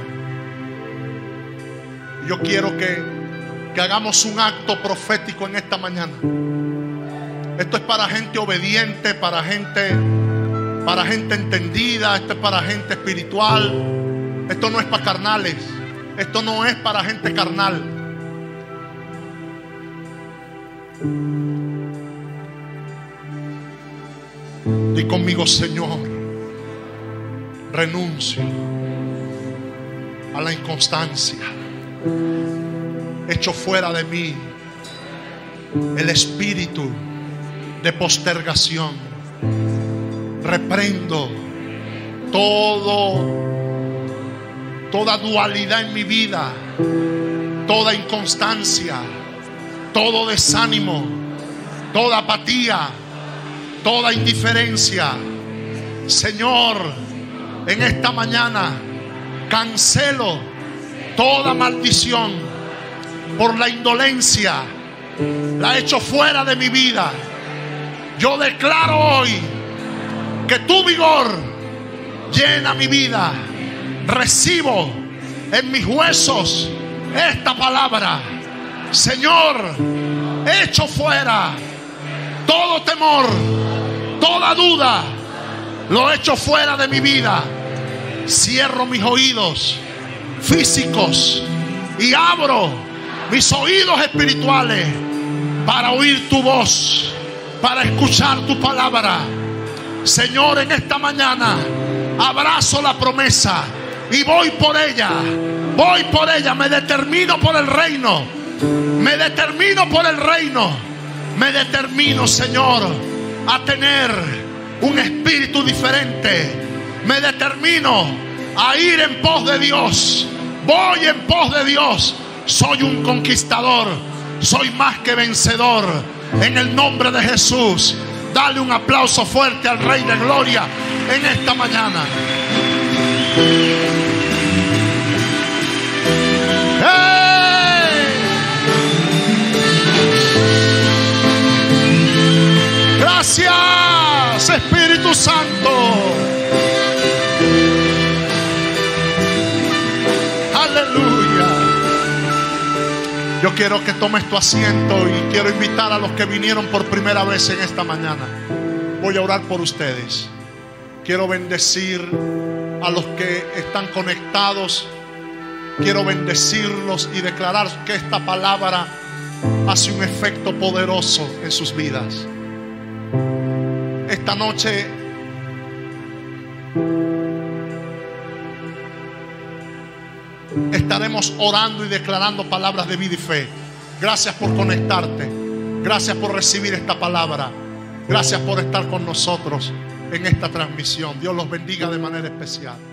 Yo quiero que hagamos un acto profético en esta mañana. Esto es para gente obediente, para gente entendida. Esto es para gente espiritual. Esto no es para carnales. Esto no es para gente carnal. Di conmigo: Señor, renuncio a la inconstancia. Echo fuera de mí el espíritu de postergación. Reprendo toda dualidad en mi vida, toda inconstancia, todo desánimo, toda apatía, toda indiferencia. Señor, en esta mañana cancelo toda maldición por la indolencia. La echo fuera de mi vida. Yo declaro hoy que tu vigor llena mi vida, recibo en mis huesos esta palabra. Señor, echo fuera todo temor, toda duda, lo echo fuera de mi vida. Cierro mis oídos físicos y abro mis oídos espirituales para oír tu voz, para escuchar tu palabra. Señor, en esta mañana abrazo la promesa y voy por ella. Voy por ella, me determino por el reino. Me determino por el reino. Me determino, Señor, a tener un espíritu diferente. Me determino a ir en pos de Dios. Voy en pos de Dios. Soy un conquistador. Soy más que vencedor. En el nombre de Jesús. Dale un aplauso fuerte al Rey de Gloria en esta mañana. ¡Hey! Gracias, Espíritu Santo. Aleluya. Yo quiero que tomes tu asiento y quiero invitar a los que vinieron por primera vez en esta mañana. Voy a orar por ustedes. Quiero bendecir a los que están conectados. Quiero bendecirlos y declarar que esta palabra hace un efecto poderoso en sus vidas. Esta noche estaremos orando y declarando palabras de vida y fe. Gracias por conectarte. Gracias por recibir esta palabra. Gracias por estar con nosotros en esta transmisión. Dios los bendiga de manera especial.